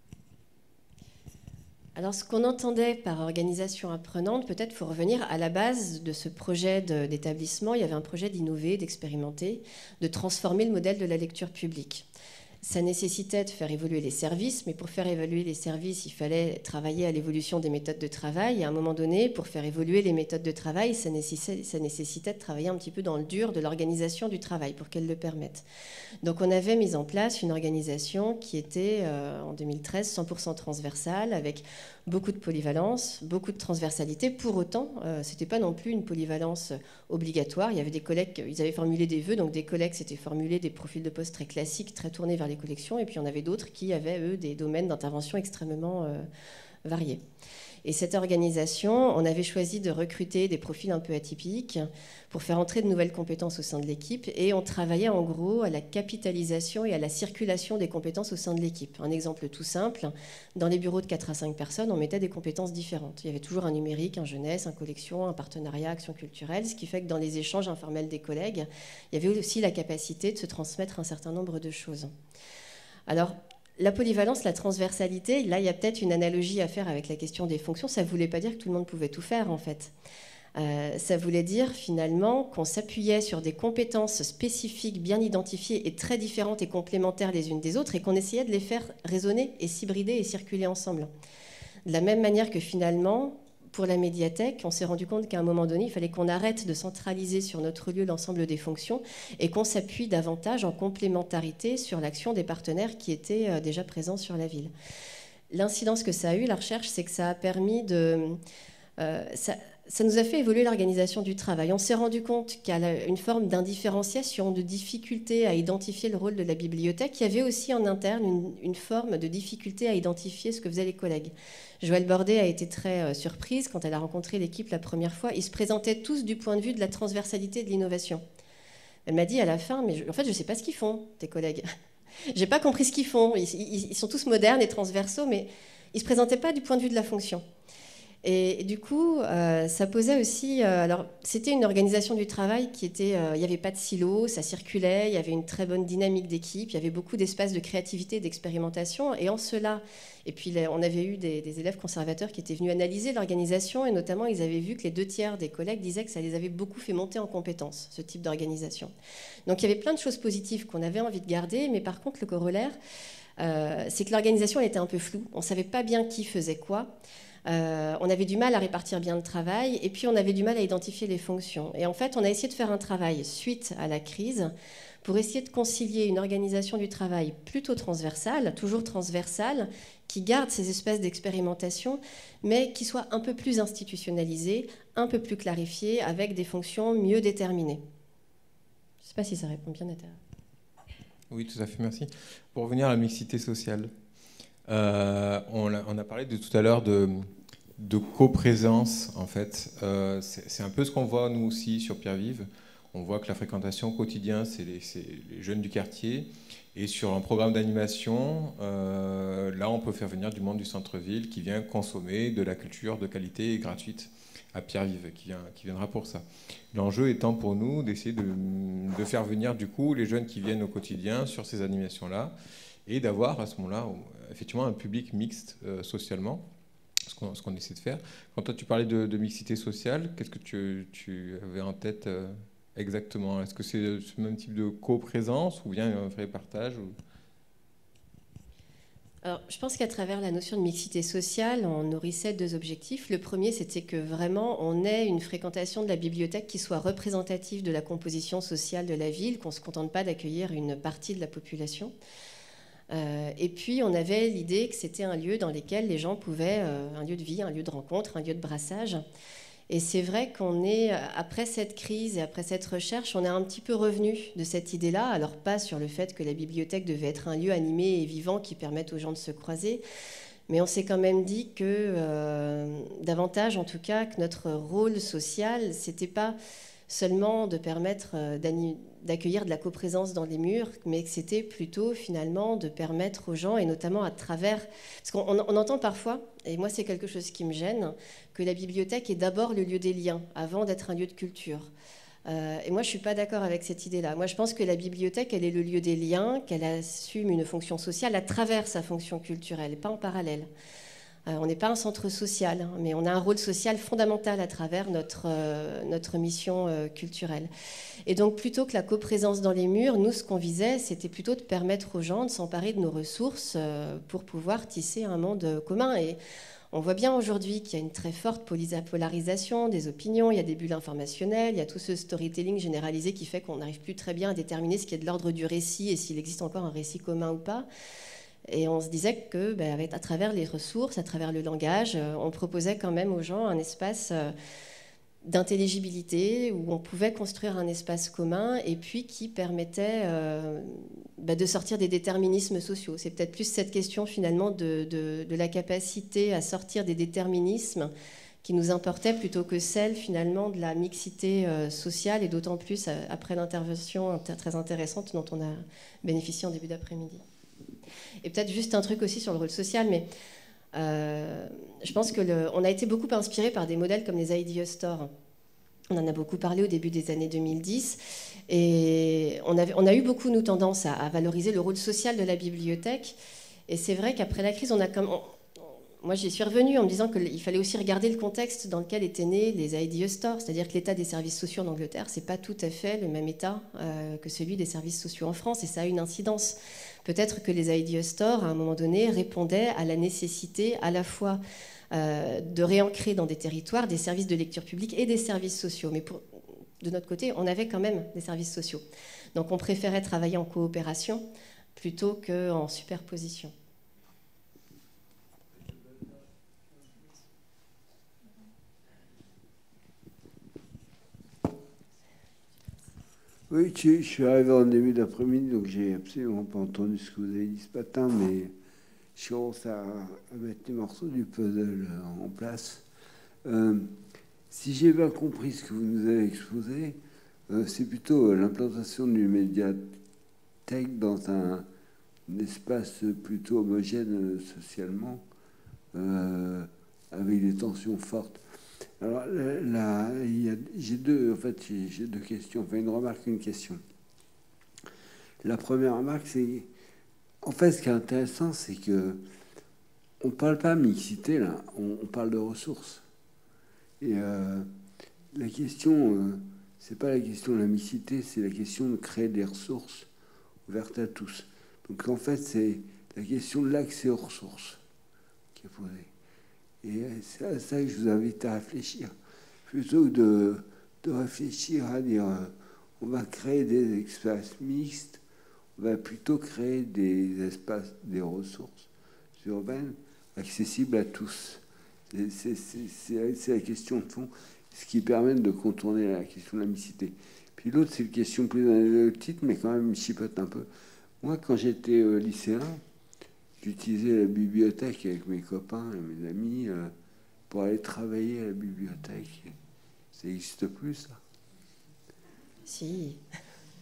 Alors, ce qu'on entendait par organisation apprenante, peut-être faut revenir à la base de ce projet d'établissement. Il y avait un projet d'innover, d'expérimenter, de transformer le modèle de la lecture publique. Ça nécessitait de faire évoluer les services, mais pour faire évoluer les services, il fallait travailler à l'évolution des méthodes de travail. Et à un moment donné, pour faire évoluer les méthodes de travail, ça nécessitait de travailler un petit peu dans le dur de l'organisation du travail pour qu'elle le permette. Donc on avait mis en place une organisation qui était, en 2013, 100% transversale, avec beaucoup de polyvalence, beaucoup de transversalité. Pour autant, ce n'était pas non plus une polyvalence obligatoire. Il y avait des collègues, ils avaient formulé des vœux, donc des collègues s'étaient formulés des profils de poste très classiques, très tournés vers les collections, et puis il y en avait d'autres qui avaient, eux, des domaines d'intervention extrêmement variés. Et cette organisation, on avait choisi de recruter des profils un peu atypiques pour faire entrer de nouvelles compétences au sein de l'équipe, et on travaillait en gros à la capitalisation et à la circulation des compétences au sein de l'équipe. Un exemple tout simple, dans les bureaux de 4 à 5 personnes, on mettait des compétences différentes. Il y avait toujours un numérique, un jeunesse, un collection, un partenariat, action culturelle, ce qui fait que dans les échanges informels des collègues, il y avait aussi la capacité de se transmettre un certain nombre de choses. Alors, la polyvalence, la transversalité, là, il y a peut-être une analogie à faire avec la question des fonctions. Ça ne voulait pas dire que tout le monde pouvait tout faire, en fait. Ça voulait dire, finalement, qu'on s'appuyait sur des compétences spécifiques, bien identifiées et très différentes et complémentaires les unes des autres, et qu'on essayait de les faire résonner et s'hybrider et circuler ensemble. De la même manière que, finalement, pour la médiathèque, on s'est rendu compte qu'à un moment donné, il fallait qu'on arrête de centraliser sur notre lieu l'ensemble des fonctions et qu'on s'appuie davantage en complémentarité sur l'action des partenaires qui étaient déjà présents sur la ville. L'incidence que ça a eu, la recherche, c'est que ça a permis de... Ça nous a fait évoluer l'organisation du travail. On s'est rendu compte qu'il y a une forme d'indifférenciation, de difficulté à identifier le rôle de la bibliothèque. Il y avait aussi en interne une forme de difficulté à identifier ce que faisaient les collègues. Joëlle Bordet a été très surprise quand elle a rencontré l'équipe la première fois. Ils se présentaient tous du point de vue de la transversalité et de l'innovation. Elle m'a dit à la fin, mais en fait, je ne sais pas ce qu'ils font, tes collègues. Je n'ai pas compris ce qu'ils font. Ils sont tous modernes et transversaux, mais ils ne se présentaient pas du point de vue de la fonction. Et du coup, ça posait aussi... alors, c'était une organisation du travail qui était... il n'y avait pas de silo, ça circulait, il y avait une très bonne dynamique d'équipe, il y avait beaucoup d'espace de créativité et d'expérimentation. Et en cela... Et puis, on avait eu des élèves conservateurs qui étaient venus analyser l'organisation, et notamment, ils avaient vu que les 2/3 des collègues disaient que ça les avait beaucoup fait monter en compétence, ce type d'organisation. Donc, il y avait plein de choses positives qu'on avait envie de garder, mais par contre, le corollaire, c'est que l'organisation, elle était un peu floue. On ne savait pas bien qui faisait quoi. On avait du mal à répartir bien le travail, et puis on avait du mal à identifier les fonctions. Et en fait, on a essayé de faire un travail suite à la crise pour essayer de concilier une organisation du travail plutôt transversale, toujours transversale, qui garde ces espaces d'expérimentation, mais qui soit un peu plus institutionnalisée, un peu plus clarifiée, avec des fonctions mieux déterminées. Je ne sais pas si ça répond bien à ta... Oui, tout à fait, merci. Pour revenir à la mixité sociale, on a parlé de tout à l'heure de coprésence, en fait. C'est un peu ce qu'on voit, nous aussi, sur Pierre Vive. On voit que la fréquentation au quotidien, c'est les jeunes du quartier. Et sur un programme d'animation, là, on peut faire venir du monde du centre-ville qui vient consommer de la culture de qualité et gratuite à Pierre-Vive, qui viendra pour ça. L'enjeu étant pour nous d'essayer de faire venir du coup les jeunes qui viennent au quotidien sur ces animations-là et d'avoir à ce moment-là effectivement un public mixte socialement, ce qu'on essaie de faire. Quand toi tu parlais de mixité sociale, qu'est-ce que tu avais en tête exactement? Est-ce que c'est ce même type de coprésence ou bien un vrai partage Alors, je pense qu'à travers la notion de mixité sociale, on nourrissait deux objectifs. Le premier, c'était que vraiment on ait une fréquentation de la bibliothèque qui soit représentative de la composition sociale de la ville, qu'on ne se contente pas d'accueillir une partie de la population. Et puis, on avait l'idée que c'était un lieu dans lequel les gens pouvaient, un lieu de vie, un lieu de rencontre, un lieu de brassage. Et c'est vrai qu'on est, après cette crise et après cette recherche, on est un petit peu revenu de cette idée-là. Alors pas sur le fait que la bibliothèque devait être un lieu animé et vivant qui permette aux gens de se croiser, mais on s'est quand même dit que, davantage en tout cas, que notre rôle social, c'était pas seulement de permettre d'accueillir de la coprésence dans les murs, mais que c'était plutôt finalement de permettre aux gens, et notamment à travers... Parce qu'on entend parfois, et moi c'est quelque chose qui me gêne, que la bibliothèque est d'abord le lieu des liens, avant d'être un lieu de culture. Et moi je ne suis pas d'accord avec cette idée-là. Moi je pense que la bibliothèque, elle est le lieu des liens, qu'elle assume une fonction sociale à travers sa fonction culturelle, pas en parallèle. On n'est pas un centre social, hein, mais on a un rôle social fondamental à travers notre mission culturelle. Et donc, plutôt que la coprésence dans les murs, nous, ce qu'on visait, c'était plutôt de permettre aux gens de s'emparer de nos ressources pour pouvoir tisser un monde commun. Et on voit bien aujourd'hui qu'il y a une très forte polarisation des opinions, il y a des bulles informationnelles, il y a tout ce storytelling généralisé qui fait qu'on n'arrive plus très bien à déterminer ce qui est de l'ordre du récit et s'il existe encore un récit commun ou pas. Et on se disait que, à travers les ressources, à travers le langage, on proposait quand même aux gens un espace d'intelligibilité où on pouvait construire un espace commun et puis qui permettait de sortir des déterminismes sociaux. C'est peut-être plus cette question finalement de la capacité à sortir des déterminismes qui nous importait plutôt que celle finalement de la mixité sociale et d'autant plus après l'intervention très intéressante dont on a bénéficié en début d'après-midi. Et peut-être juste un truc aussi sur le rôle social, mais je pense qu'on a été beaucoup inspiré par des modèles comme les Idea Store. On en a beaucoup parlé au début des années 2010. Et on a eu beaucoup, nous, tendance à valoriser le rôle social de la bibliothèque. Et c'est vrai qu'après la crise, moi, j'y suis revenue en me disant qu'il fallait aussi regarder le contexte dans lequel étaient nés les Idea Store, c'est-à-dire que l'état des services sociaux en Angleterre, c'est pas tout à fait le même état que celui des services sociaux en France, et ça a une incidence. Peut-être que les Idea Store, à un moment donné, répondaient à la nécessité à la fois de réancrer dans des territoires des services de lecture publique et des services sociaux. Mais de notre côté, on avait quand même des services sociaux. Donc on préférait travailler en coopération plutôt qu'en superposition. Oui, je suis arrivé en début d'après-midi, donc j'ai absolument pas entendu ce que vous avez dit ce matin, mais je commence à mettre les morceaux du puzzle en place. Si j'ai bien compris ce que vous nous avez exposé, c'est plutôt l'implantation du médiathèque dans un espace plutôt homogène socialement, avec des tensions fortes. Alors là, j'ai deux questions, enfin une remarque et une question. La première remarque, c'est, en fait, ce qui est intéressant, c'est que on parle pas mixité là, on parle de ressources. Et la question, c'est pas la question de la mixité, c'est la question de créer des ressources ouvertes à tous. Donc en fait, c'est la question de l'accès aux ressources qui est posée. Et c'est à ça que je vous invite à réfléchir. Plutôt que de réfléchir à dire on va créer des espaces mixtes, on va plutôt créer des espaces, des ressources urbaines accessibles à tous. C'est la question de fond, ce qui permet de contourner la question de la mixité. Puis l'autre, c'est une question plus petite, mais quand même chipote un peu. Moi, quand j'étais lycéen, j'utilisais la bibliothèque avec mes copains et mes amis pour aller travailler à la bibliothèque. Ça n'existe plus, ça? Si.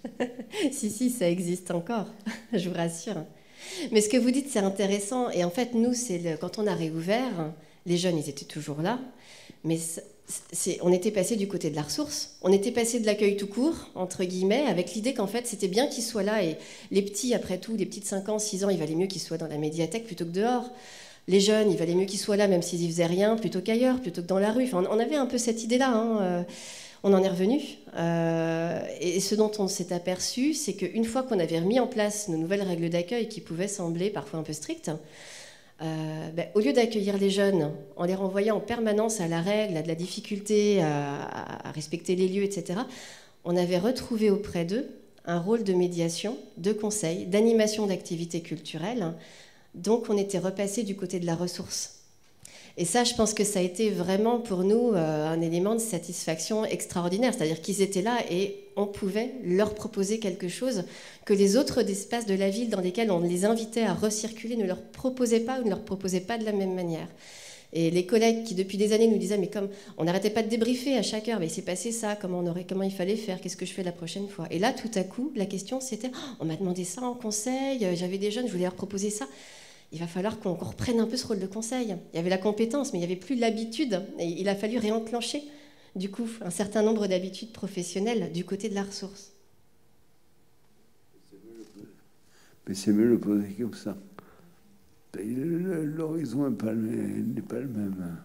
Si, ça existe encore, je vous rassure. Mais ce que vous dites, c'est intéressant. Et en fait, nous, quand on a réouvert, les jeunes, ils étaient toujours là. Mais on était passé du côté de la ressource. On était passé de l'accueil tout court, entre guillemets, avec l'idée qu'en fait, c'était bien qu'ils soient là. Et les petits, après tout, les petits de 5 ans, 6 ans, il valait mieux qu'ils soient dans la médiathèque plutôt que dehors. Les jeunes, il valait mieux qu'ils soient là, même s'ils n'y faisaient rien, plutôt qu'ailleurs, plutôt que dans la rue. Enfin, on avait un peu cette idée-là, hein. On en est revenu. Et ce dont on s'est aperçu, c'est qu'une fois qu'on avait remis en place nos nouvelles règles d'accueil qui pouvaient sembler parfois un peu strictes, au lieu d'accueillir les jeunes en les renvoyant en permanence à la règle, à de la difficulté, à respecter les lieux, etc., on avait retrouvé auprès d'eux un rôle de médiation, de conseil, d'animation d'activités culturelles. Donc on était repassé du côté de la ressource. Et ça, je pense que ça a été vraiment pour nous un élément de satisfaction extraordinaire. C'est-à-dire qu'ils étaient là et on pouvait leur proposer quelque chose que les autres espaces de la ville dans lesquels on les invitait à recirculer ne leur proposaient pas ou ne leur proposaient pas de la même manière. Et les collègues qui, depuis des années, nous disaient « mais comme on n'arrêtait pas de débriefer à chaque heure, mais il s'est passé ça, comment il fallait faire, qu'est-ce que je fais la prochaine fois ?» Et là, tout à coup, la question, c'était oh, « on m'a demandé ça en conseil, j'avais des jeunes, je voulais leur proposer ça ». Il va falloir qu'on reprenne un peu ce rôle de conseil. Il y avait la compétence, mais il n'y avait plus l'habitude. Et il a fallu réenclencher, du coup, un certain nombre d'habitudes professionnelles du côté de la ressource. Mais c'est mieux le poser comme ça. L'horizon n'est pas le même.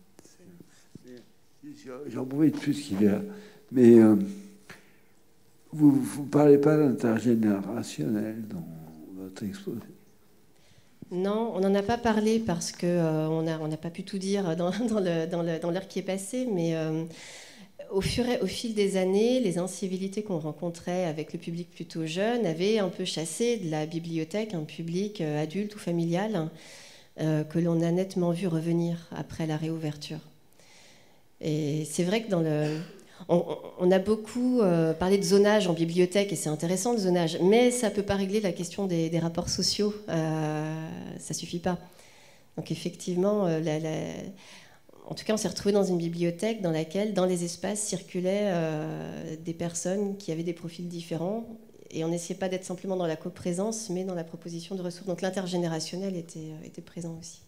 J'en profite plus qu'il est là. Mais vous ne parlez pas d'intergénérationnel dans votre exposé. Non, on n'en a pas parlé parce qu'on n'a pas pu tout dire dans l'heure qui est passée, mais au fil des années, les incivilités qu'on rencontrait avec le public plutôt jeune avaient un peu chassé de la bibliothèque un public adulte ou familial que l'on a nettement vu revenir après la réouverture. Et c'est vrai que on a beaucoup parlé de zonage en bibliothèque, et c'est intéressant le zonage, mais ça ne peut pas régler la question des rapports sociaux, ça ne suffit pas. Donc effectivement, en tout cas, on s'est retrouvé dans une bibliothèque dans laquelle, dans les espaces, circulaient des personnes qui avaient des profils différents, et on n'essayait pas d'être simplement dans la coprésence, mais dans la proposition de ressources. Donc l'intergénérationnel était présent aussi.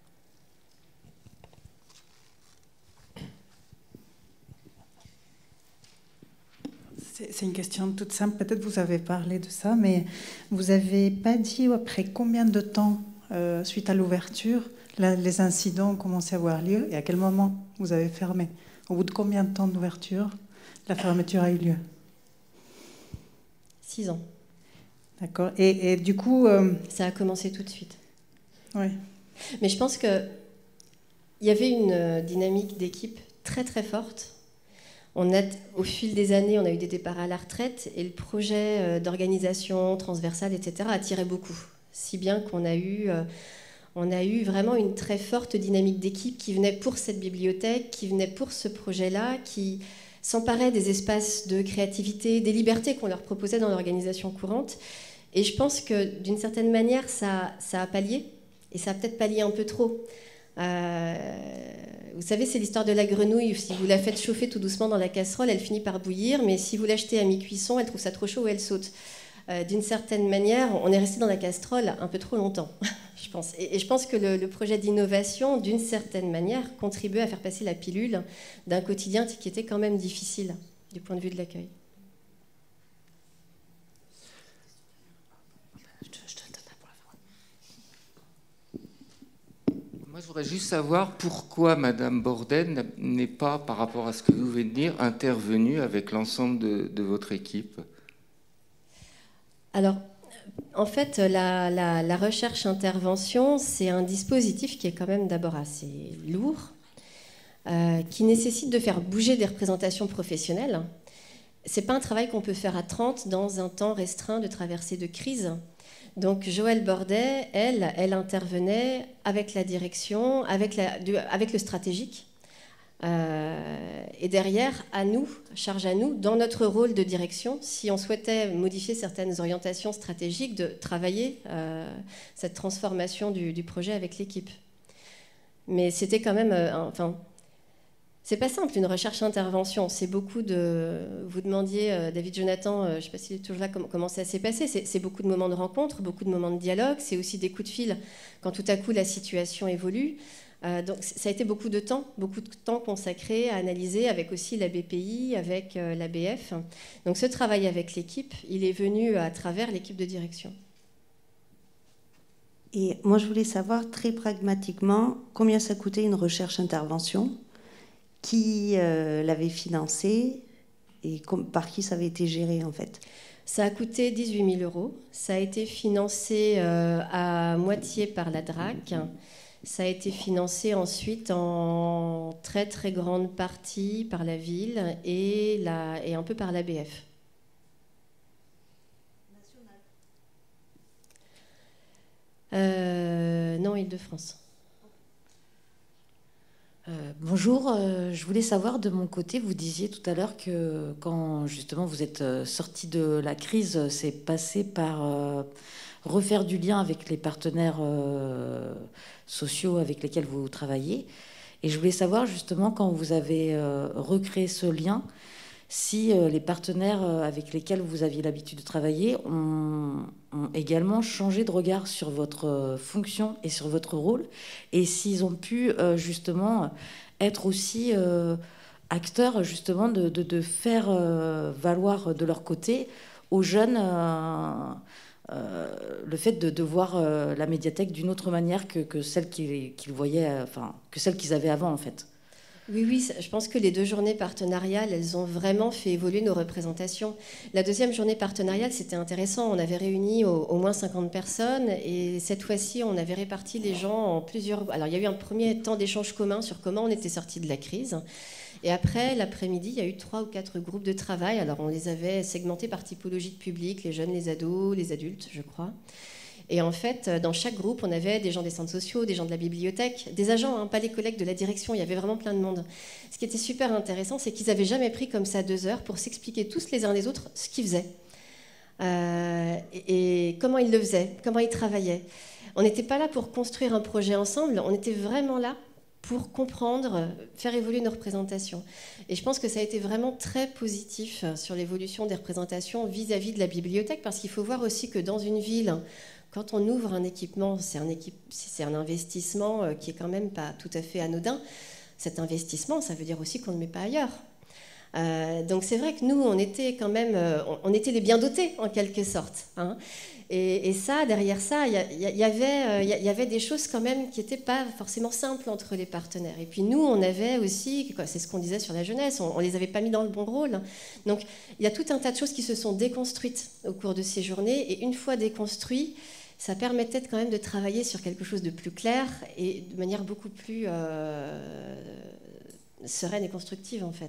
C'est une question toute simple. Peut-être vous avez parlé de ça, mais vous n'avez pas dit après combien de temps, suite à l'ouverture, les incidents ont commencé à avoir lieu et à quel moment vous avez fermé. Au bout de combien de temps d'ouverture la fermeture a eu lieu? 6 ans. D'accord. Et du coup... Ça a commencé tout de suite. Oui. Mais je pense qu'il y avait une dynamique d'équipe très très forte. Au fil des années, on a eu des départs à la retraite et le projet d'organisation transversale, etc., attirait beaucoup. Si bien qu'on a eu vraiment une très forte dynamique d'équipe qui venait pour cette bibliothèque, qui venait pour ce projet-là, qui s'emparait des espaces de créativité, des libertés qu'on leur proposait dans l'organisation courante. Et je pense que d'une certaine manière, ça a pallié, et ça a peut-être pallié un peu trop. Vous savez, c'est l'histoire de la grenouille. Si vous la faites chauffer tout doucement dans la casserole, elle finit par bouillir, mais si vous l'achetez à mi-cuisson, elle trouve ça trop chaud ou elle saute. D'une certaine manière, on est resté dans la casserole un peu trop longtemps, je pense. Et je pense que le projet d'innovation, d'une certaine manière, contribuait à faire passer la pilule d'un quotidien qui était quand même difficile du point de vue de l'accueil. Moi, je voudrais juste savoir pourquoi Madame Bordel n'est pas, par rapport à ce que vous venez de dire, intervenue avec l'ensemble de votre équipe. Alors, en fait, la recherche-intervention, c'est un dispositif qui est quand même d'abord assez lourd, qui nécessite de faire bouger des représentations professionnelles. Ce n'est pas un travail qu'on peut faire à 30 dans un temps restreint de traversée de crise. Donc Joëlle Bordet, elle intervenait avec la direction, avec le stratégique. Et derrière, charge à nous, dans notre rôle de direction, si on souhaitait modifier certaines orientations stratégiques, de travailler cette transformation du projet avec l'équipe. Mais c'était quand même... C'est pas simple, une recherche-intervention. C'est beaucoup de... Vous demandiez, David Jonathan, je ne sais pas s'il est toujours là, comment ça s'est passé. C'est beaucoup de moments de rencontre, beaucoup de moments de dialogue. C'est aussi des coups de fil quand tout à coup la situation évolue. Donc ça a été beaucoup de temps consacré à analyser avec aussi la BPI, avec l'ABF. Donc ce travail avec l'équipe, il est venu à travers l'équipe de direction. Et moi, je voulais savoir très pragmatiquement combien ça coûtait une recherche-intervention, qui l'avait financée et par qui ça avait été géré en fait. Ça a coûté 18 000 €. Ça a été financé à moitié par la DRAC. Ça a été financé ensuite en très très grande partie par la ville et un peu par l'ABF. Non, Île-de-France. Bonjour, je voulais savoir de mon côté, vous disiez tout à l'heure que quand justement vous êtes sorti de la crise, c'est passé par refaire du lien avec les partenaires sociaux avec lesquels vous travaillez. Et je voulais savoir justement quand vous avez recréé ce lien, si les partenaires avec lesquels vous aviez l'habitude de travailler ont également changé de regard sur votre fonction et sur votre rôle, et s'ils ont pu justement être aussi acteurs justement de faire valoir de leur côté aux jeunes le fait de voir la médiathèque d'une autre manière que celle qu'ils voyaient, que celle qu'ils avaient avant en fait. Oui, je pense que les 2 journées partenariales, elles ont vraiment fait évoluer nos représentations. La deuxième journée partenariale, c'était intéressant. On avait réuni au moins 50 personnes et cette fois-ci, on avait réparti les gens en plusieurs... Alors, il y a eu un premier temps d'échange commun sur comment on était sorti de la crise. Et après, l'après-midi, il y a eu 3 ou 4 groupes de travail. Alors, on les avait segmentés par typologie de public, les jeunes, les ados, les adultes, je crois. Et en fait, dans chaque groupe, on avait des gens des centres sociaux, des gens de la bibliothèque, des agents, pas les collègues de la direction, il y avait vraiment plein de monde. Ce qui était super intéressant, c'est qu'ils n'avaient jamais pris comme ça 2 heures pour s'expliquer tous les uns les autres ce qu'ils faisaient. Et comment ils le faisaient, comment ils travaillaient. On n'était pas là pour construire un projet ensemble, on était vraiment là pour comprendre, faire évoluer nos représentations. Et je pense que ça a été vraiment très positif sur l'évolution des représentations vis-à-vis de la bibliothèque, parce qu'il faut voir aussi que dans une ville... Quand on ouvre un équipement, c'est un investissement qui est quand même pas tout à fait anodin. Cet investissement, ça veut dire aussi qu'on ne met pas ailleurs. Donc c'est vrai que nous, on était quand même, on était les bien dotés en quelque sorte. Hein. Et ça, derrière ça, il y avait des choses quand même qui n'étaient pas forcément simples entre les partenaires. Et puis nous, on avait aussi, c'est ce qu'on disait sur la jeunesse, on les avait pas mis dans le bon rôle. Donc il y a tout un tas de choses qui se sont déconstruites au cours de ces journées. Et une fois déconstruites, ça permettait quand même de travailler sur quelque chose de plus clair et de manière beaucoup plus sereine et constructive en fait.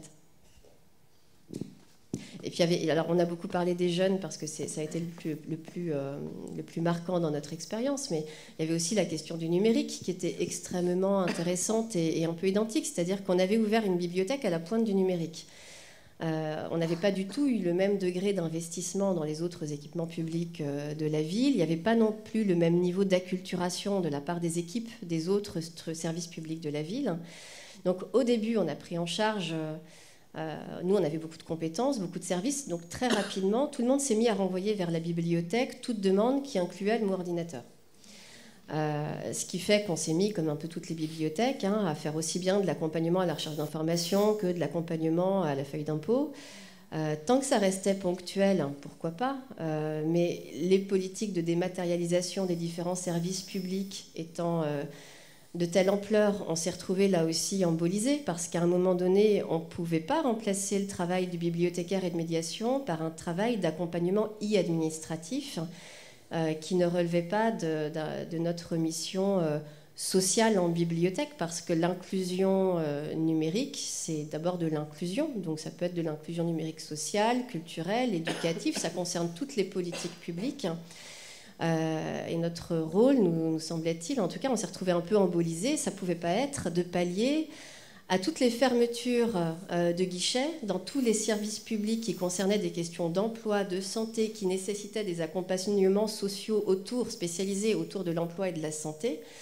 Et puis alors on a beaucoup parlé des jeunes parce que ça a été le plus marquant dans notre expérience, mais il y avait aussi la question du numérique qui était extrêmement intéressante et un peu identique, c'est-à-dire qu'on avait ouvert une bibliothèque à la pointe du numérique. On n'avait pas du tout eu le même degré d'investissement dans les autres équipements publics de la ville. Il n'y avait pas non plus le même niveau d'acculturation de la part des équipes des autres services publics de la ville. Donc au début, on a pris en charge... nous, on avait beaucoup de compétences, beaucoup de services. Donc très rapidement, tout le monde s'est mis à renvoyer vers la bibliothèque toute demande qui incluait le mot ordinateur. Ce qui fait qu'on s'est mis, comme un peu toutes les bibliothèques, à faire aussi bien de l'accompagnement à la recherche d'informations que de l'accompagnement à la feuille d'impôt. Tant que ça restait ponctuel, pourquoi pas, mais les politiques de dématérialisation des différents services publics étant de telle ampleur, on s'est retrouvé là aussi embolisé, parce qu'à un moment donné, on ne pouvait pas remplacer le travail du bibliothécaire et de médiation par un travail d'accompagnement e-administratif qui ne relevait pas de notre mission sociale en bibliothèque, parce que l'inclusion numérique, c'est d'abord de l'inclusion, donc ça peut être de l'inclusion numérique sociale, culturelle, éducative, ça concerne toutes les politiques publiques. Et notre rôle, nous semblait-il, en tout cas, on s'est retrouvé un peu embolisé, ça ne pouvait pas être de pallier à toutes les fermetures de guichets dans tous les services publics qui concernaient des questions d'emploi, de santé, qui nécessitaient des accompagnements sociaux spécialisés autour de l'emploi et de la santé,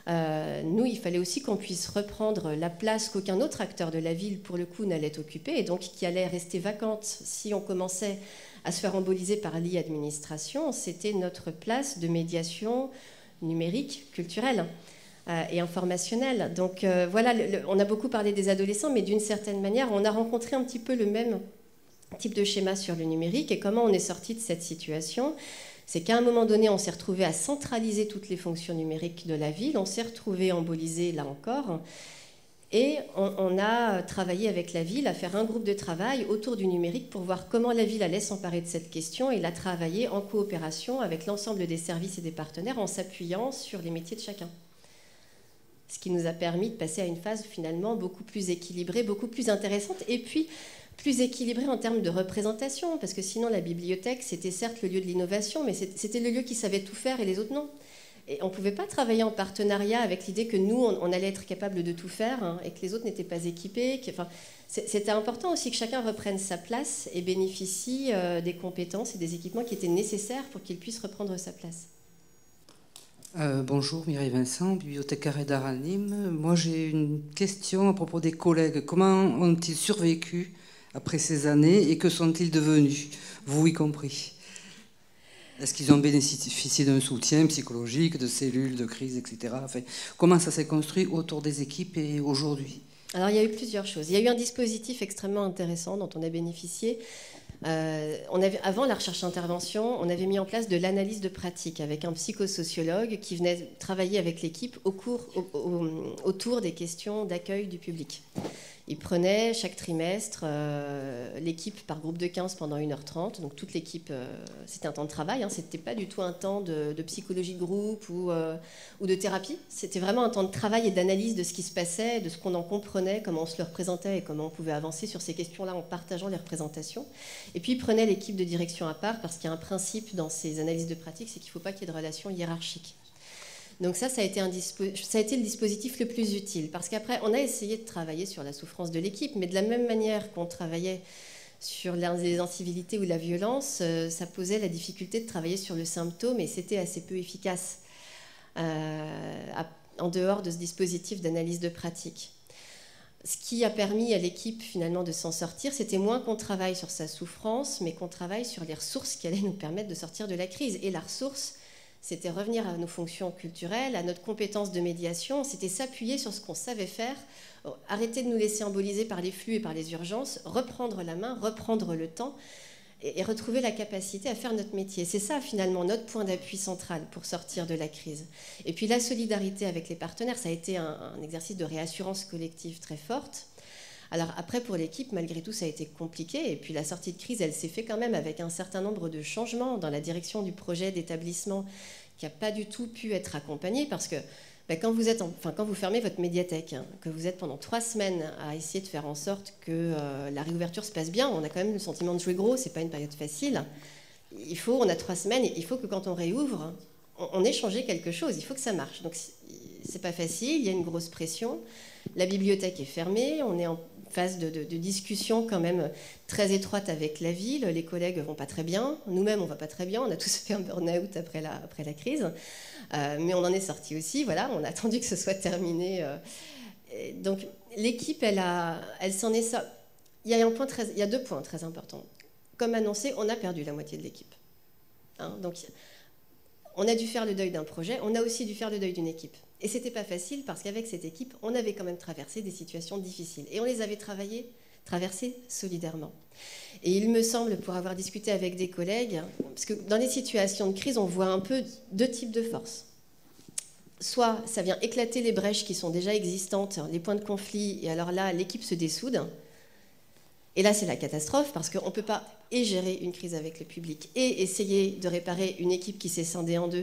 nous, il fallait aussi qu'on puisse reprendre la place qu'aucun autre acteur de la ville, pour le coup, n'allait occuper, et donc qui allait rester vacante si on commençait à se faire emboliser par l'e-administration. C'était notre place de médiation numérique, culturelle et informationnelle. Donc voilà, on a beaucoup parlé des adolescents, mais d'une certaine manière, on a rencontré un petit peu le même type de schéma sur le numérique. Et comment on est sorti de cette situation ? C'est qu'à un moment donné, on s'est retrouvé à centraliser toutes les fonctions numériques de la ville, on s'est retrouvé embolisé là encore, et on a travaillé avec la ville à faire un groupe de travail autour du numérique pour voir comment la ville allait s'emparer de cette question, et la travailler en coopération avec l'ensemble des services et des partenaires en s'appuyant sur les métiers de chacun. Ce qui nous a permis de passer à une phase finalement beaucoup plus équilibrée, beaucoup plus intéressante, et puis plus équilibré en termes de représentation, parce que sinon la bibliothèque, c'était certes le lieu de l'innovation, mais c'était le lieu qui savait tout faire et les autres non. Et on ne pouvait pas travailler en partenariat avec l'idée que nous, on allait être capable de tout faire, hein, et que les autres n'étaient pas équipés. Enfin, c'était important aussi que chacun reprenne sa place et bénéficie des compétences et des équipements qui étaient nécessaires pour qu'il puisse reprendre sa place. Bonjour, Mireille Vincent, bibliothécaire d'art à Nîmes. Moi, j'ai une question à propos des collègues. Comment ont-ils survécu après ces années et que sont-ils devenus, vous y compris? Est-ce qu'ils ont bénéficié d'un soutien psychologique, de cellules de crise, etc. Enfin, comment ça s'est construit autour des équipes et aujourd'hui? Alors, il y a eu plusieurs choses. Il y a eu un dispositif extrêmement intéressant dont on a bénéficié. Avant la recherche-intervention, on avait mis en place de l'analyse de pratique avec un psychosociologue qui venait travailler avec l'équipe autour des questions d'accueil du public. Il prenait chaque trimestre l'équipe par groupe de 15 pendant 1h30. Donc toute l'équipe, c'était un temps de travail, hein, c'était pas du tout un temps de psychologie de groupe ou de thérapie. C'était vraiment un temps de travail et d'analyse de ce qui se passait, de ce qu'on en comprenait, comment on se le représentait et comment on pouvait avancer sur ces questions-là en partageant les représentations. Et puis il prenait l'équipe de direction à part, parce qu'il y a un principe dans ces analyses de pratique, c'est qu'il ne faut pas qu'il y ait de relation hiérarchique. Donc ça a été le dispositif le plus utile, parce qu'après, on a essayé de travailler sur la souffrance de l'équipe, mais de la même manière qu'on travaillait sur les incivilités ou la violence, ça posait la difficulté de travailler sur le symptôme, et c'était assez peu efficace en dehors de ce dispositif d'analyse de pratique. Ce qui a permis à l'équipe finalement de s'en sortir, c'était moins qu'on travaille sur sa souffrance, mais qu'on travaille sur les ressources qui allaient nous permettre de sortir de la crise. Et la ressource, c'était revenir à nos fonctions culturelles, à notre compétence de médiation, c'était s'appuyer sur ce qu'on savait faire, arrêter de nous laisser emboliser par les flux et par les urgences, reprendre la main, reprendre le temps et retrouver la capacité à faire notre métier. C'est ça finalement notre point d'appui central pour sortir de la crise. Et puis la solidarité avec les partenaires, ça a été un exercice de réassurance collective très forte. Alors après, pour l'équipe, malgré tout, ça a été compliqué. Et puis la sortie de crise, elle s'est faite quand même avec un certain nombre de changements dans la direction du projet d'établissement qui n'a pas du tout pu être accompagné, parce que quand vous fermez votre médiathèque, hein, que vous êtes pendant 3 semaines à essayer de faire en sorte que la réouverture se passe bien, on a quand même le sentiment de jouer gros, c'est pas une période facile. On a 3 semaines, et il faut que quand on réouvre, on ait changé quelque chose, il faut que ça marche. Donc c'est pas facile, il y a une grosse pression. La bibliothèque est fermée, on est en phase de discussion quand même très étroite avec la ville, les collègues vont pas très bien, nous-mêmes on va pas très bien, on a tous fait un burn-out après la crise, mais on en est sorti aussi, voilà, on a attendu que ce soit terminé. Donc l'équipe, elle s'en est sortie. Il y a 2 points très importants. Comme annoncé, on a perdu la moitié de l'équipe. Hein, donc on a dû faire le deuil d'un projet, on a aussi dû faire le deuil d'une équipe. Et c'était pas facile, parce qu'avec cette équipe, on avait quand même traversé des situations difficiles. Et on les avait traversées solidairement. Et il me semble, pour avoir discuté avec des collègues, parce que dans les situations de crise, on voit un peu 2 types de forces. Soit ça vient éclater les brèches qui sont déjà existantes, les points de conflit, et alors là, l'équipe se dessoude. Et là, c'est la catastrophe, parce qu'on ne peut pas gérer une crise avec le public et essayer de réparer une équipe qui s'est scindée en 2.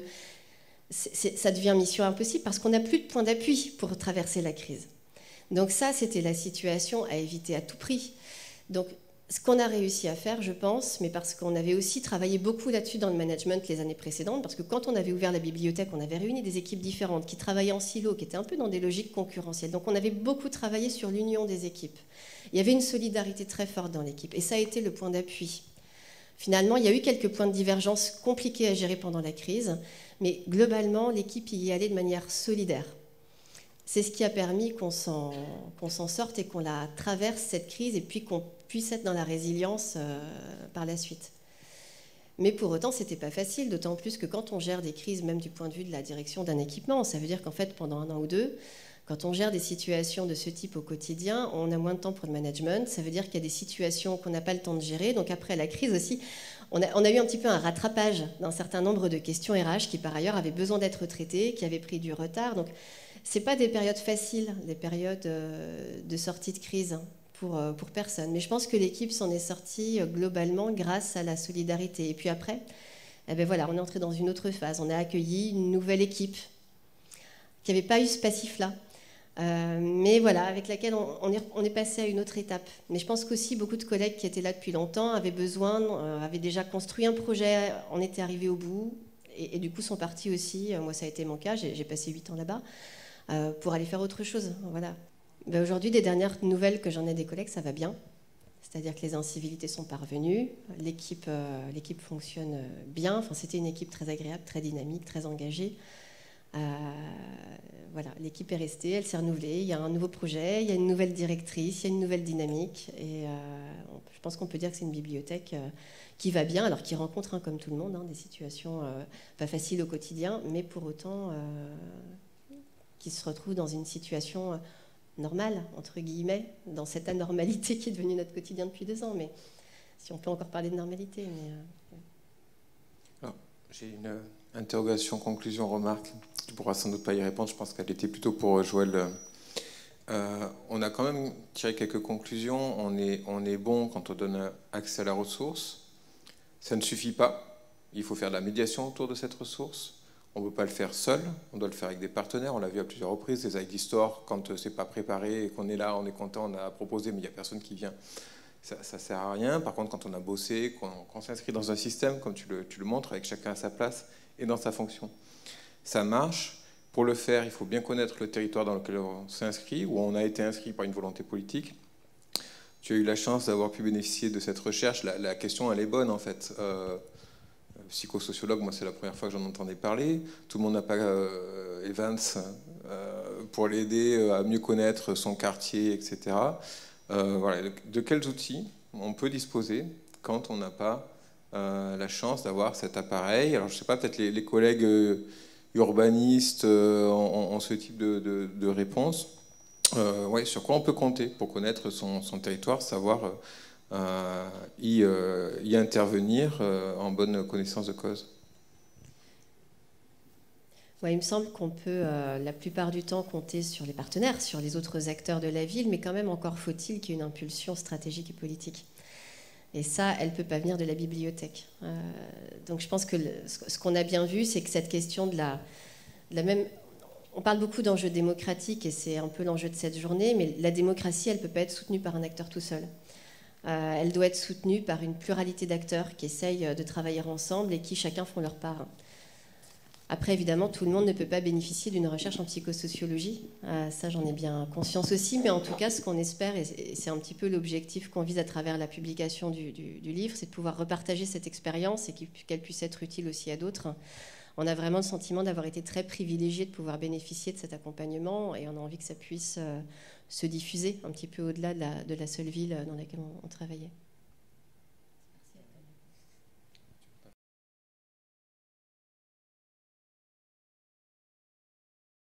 Ça devient mission impossible, parce qu'on n'a plus de point d'appui pour traverser la crise. Donc ça, c'était la situation à éviter à tout prix. Donc ce qu'on a réussi à faire, je pense, mais parce qu'on avait aussi travaillé beaucoup là-dessus dans le management les années précédentes, parce que quand on avait ouvert la bibliothèque, on avait réuni des équipes différentes qui travaillaient en silo, qui étaient un peu dans des logiques concurrentielles. Donc on avait beaucoup travaillé sur l'union des équipes. Il y avait une solidarité très forte dans l'équipe, et ça a été le point d'appui. Finalement, il y a eu quelques points de divergence compliqués à gérer pendant la crise, mais globalement, l'équipe y est allée de manière solidaire. c'est ce qui a permis qu'on s'en sorte et qu'on la traverse, cette crise, et puis qu'on puisse être dans la résilience par la suite. Mais pour autant, ce n'était pas facile, d'autant plus que quand on gère des crises, même du point de vue de la direction d'un équipement, ça veut dire qu'en fait, pendant 1 an ou 2, quand on gère des situations de ce type au quotidien, on a moins de temps pour le management. Ça veut dire qu'il y a des situations qu'on n'a pas le temps de gérer. Donc après la crise aussi, on a eu un petit peu un rattrapage d'un certain nombre de questions RH qui par ailleurs avaient besoin d'être traitées, qui avaient pris du retard. Donc ce n'est pas des périodes faciles, des périodes de sortie de crise pour personne. Mais je pense que l'équipe s'en est sortie globalement grâce à la solidarité. Et puis après, eh ben voilà, on est entré dans une autre phase. On a accueilli une nouvelle équipe qui n'avait pas eu ce passif-là. Mais voilà, avec laquelle on est passé à une autre étape. Mais je pense qu'aussi beaucoup de collègues qui étaient là depuis longtemps avaient déjà construit un projet, on était arrivé au bout, et du coup sont partis aussi. Moi, ça a été mon cas, j'ai passé 8 ans là-bas, pour aller faire autre chose. Voilà. Ben, aujourd'hui, des dernières nouvelles que j'en ai des collègues, ça va bien. C'est-à-dire que les incivilités sont parvenues, l'équipe fonctionne bien. Enfin, c'était une équipe très agréable, très dynamique, très engagée. Voilà, l'équipe est restée, elle s'est renouvelée, il y a un nouveau projet, il y a une nouvelle directrice, il y a une nouvelle dynamique, et je pense qu'on peut dire que c'est une bibliothèque qui va bien, alors qui rencontre, comme tout le monde, des situations pas faciles au quotidien, mais pour autant qui se retrouve dans une situation normale, entre guillemets, dans cette anormalité qui est devenue notre quotidien depuis 2 ans, mais si on peut encore parler de normalité. Alors, j'ai une interrogation, conclusion, remarque. Tu pourras sans doute pas y répondre, je pense qu'elle était plutôt pour Joël. On a quand même tiré quelques conclusions. On est bon quand on donne accès à la ressource. Ça ne suffit pas. Il faut faire de la médiation autour de cette ressource. On ne peut pas le faire seul. On doit le faire avec des partenaires. On l'a vu à plusieurs reprises. Les ID Store, quand c'est pas préparé et qu'on est là, on est content, on a proposé, mais il n'y a personne qui vient. Ça ne sert à rien. Par contre, quand on a bossé, qu'on s'inscrit dans un système, comme tu le montres, avec chacun à sa place et dans sa fonction, ça marche. Pour le faire, il faut bien connaître le territoire dans lequel on s'inscrit, où on a été inscrit par une volonté politique. Tu as eu la chance d'avoir pu bénéficier de cette recherche. La question, elle est bonne, en fait. Psychosociologue, moi, c'est la première fois que j'en entendais parler. Tout le monde n'a pas Evans pour l'aider à mieux connaître son quartier, etc. Voilà. De quels outils on peut disposer quand on n'a pas la chance d'avoir cet appareil? Alors, je ne sais pas, peut-être les collègues urbanistes ont ce type de réponse. Ouais, sur quoi on peut compter pour connaître son territoire, savoir y intervenir en bonne connaissance de cause? Ouais, il me semble qu'on peut la plupart du temps compter sur les partenaires, sur les autres acteurs de la ville, mais quand même encore faut-il qu'il y ait une impulsion stratégique et politique. Et ça, elle ne peut pas venir de la bibliothèque. Donc je pense que ce qu'on a bien vu, c'est que cette question de la même... On parle beaucoup d'enjeux démocratiques, et c'est un peu l'enjeu de cette journée, mais la démocratie, elle ne peut pas être soutenue par un acteur tout seul. Elle doit être soutenue par une pluralité d'acteurs qui essayent de travailler ensemble et qui chacun font leur part. Après, évidemment, tout le monde ne peut pas bénéficier d'une recherche en psychosociologie. Ça, j'en ai bien conscience aussi. Mais en tout cas, ce qu'on espère, et c'est un petit peu l'objectif qu'on vise à travers la publication du livre, c'est de pouvoir repartager cette expérience et qu'elle puisse être utile aussi à d'autres. On a vraiment le sentiment d'avoir été très privilégiés de pouvoir bénéficier de cet accompagnement, et on a envie que ça puisse se diffuser un petit peu au-delà de la seule ville dans laquelle on travaillait.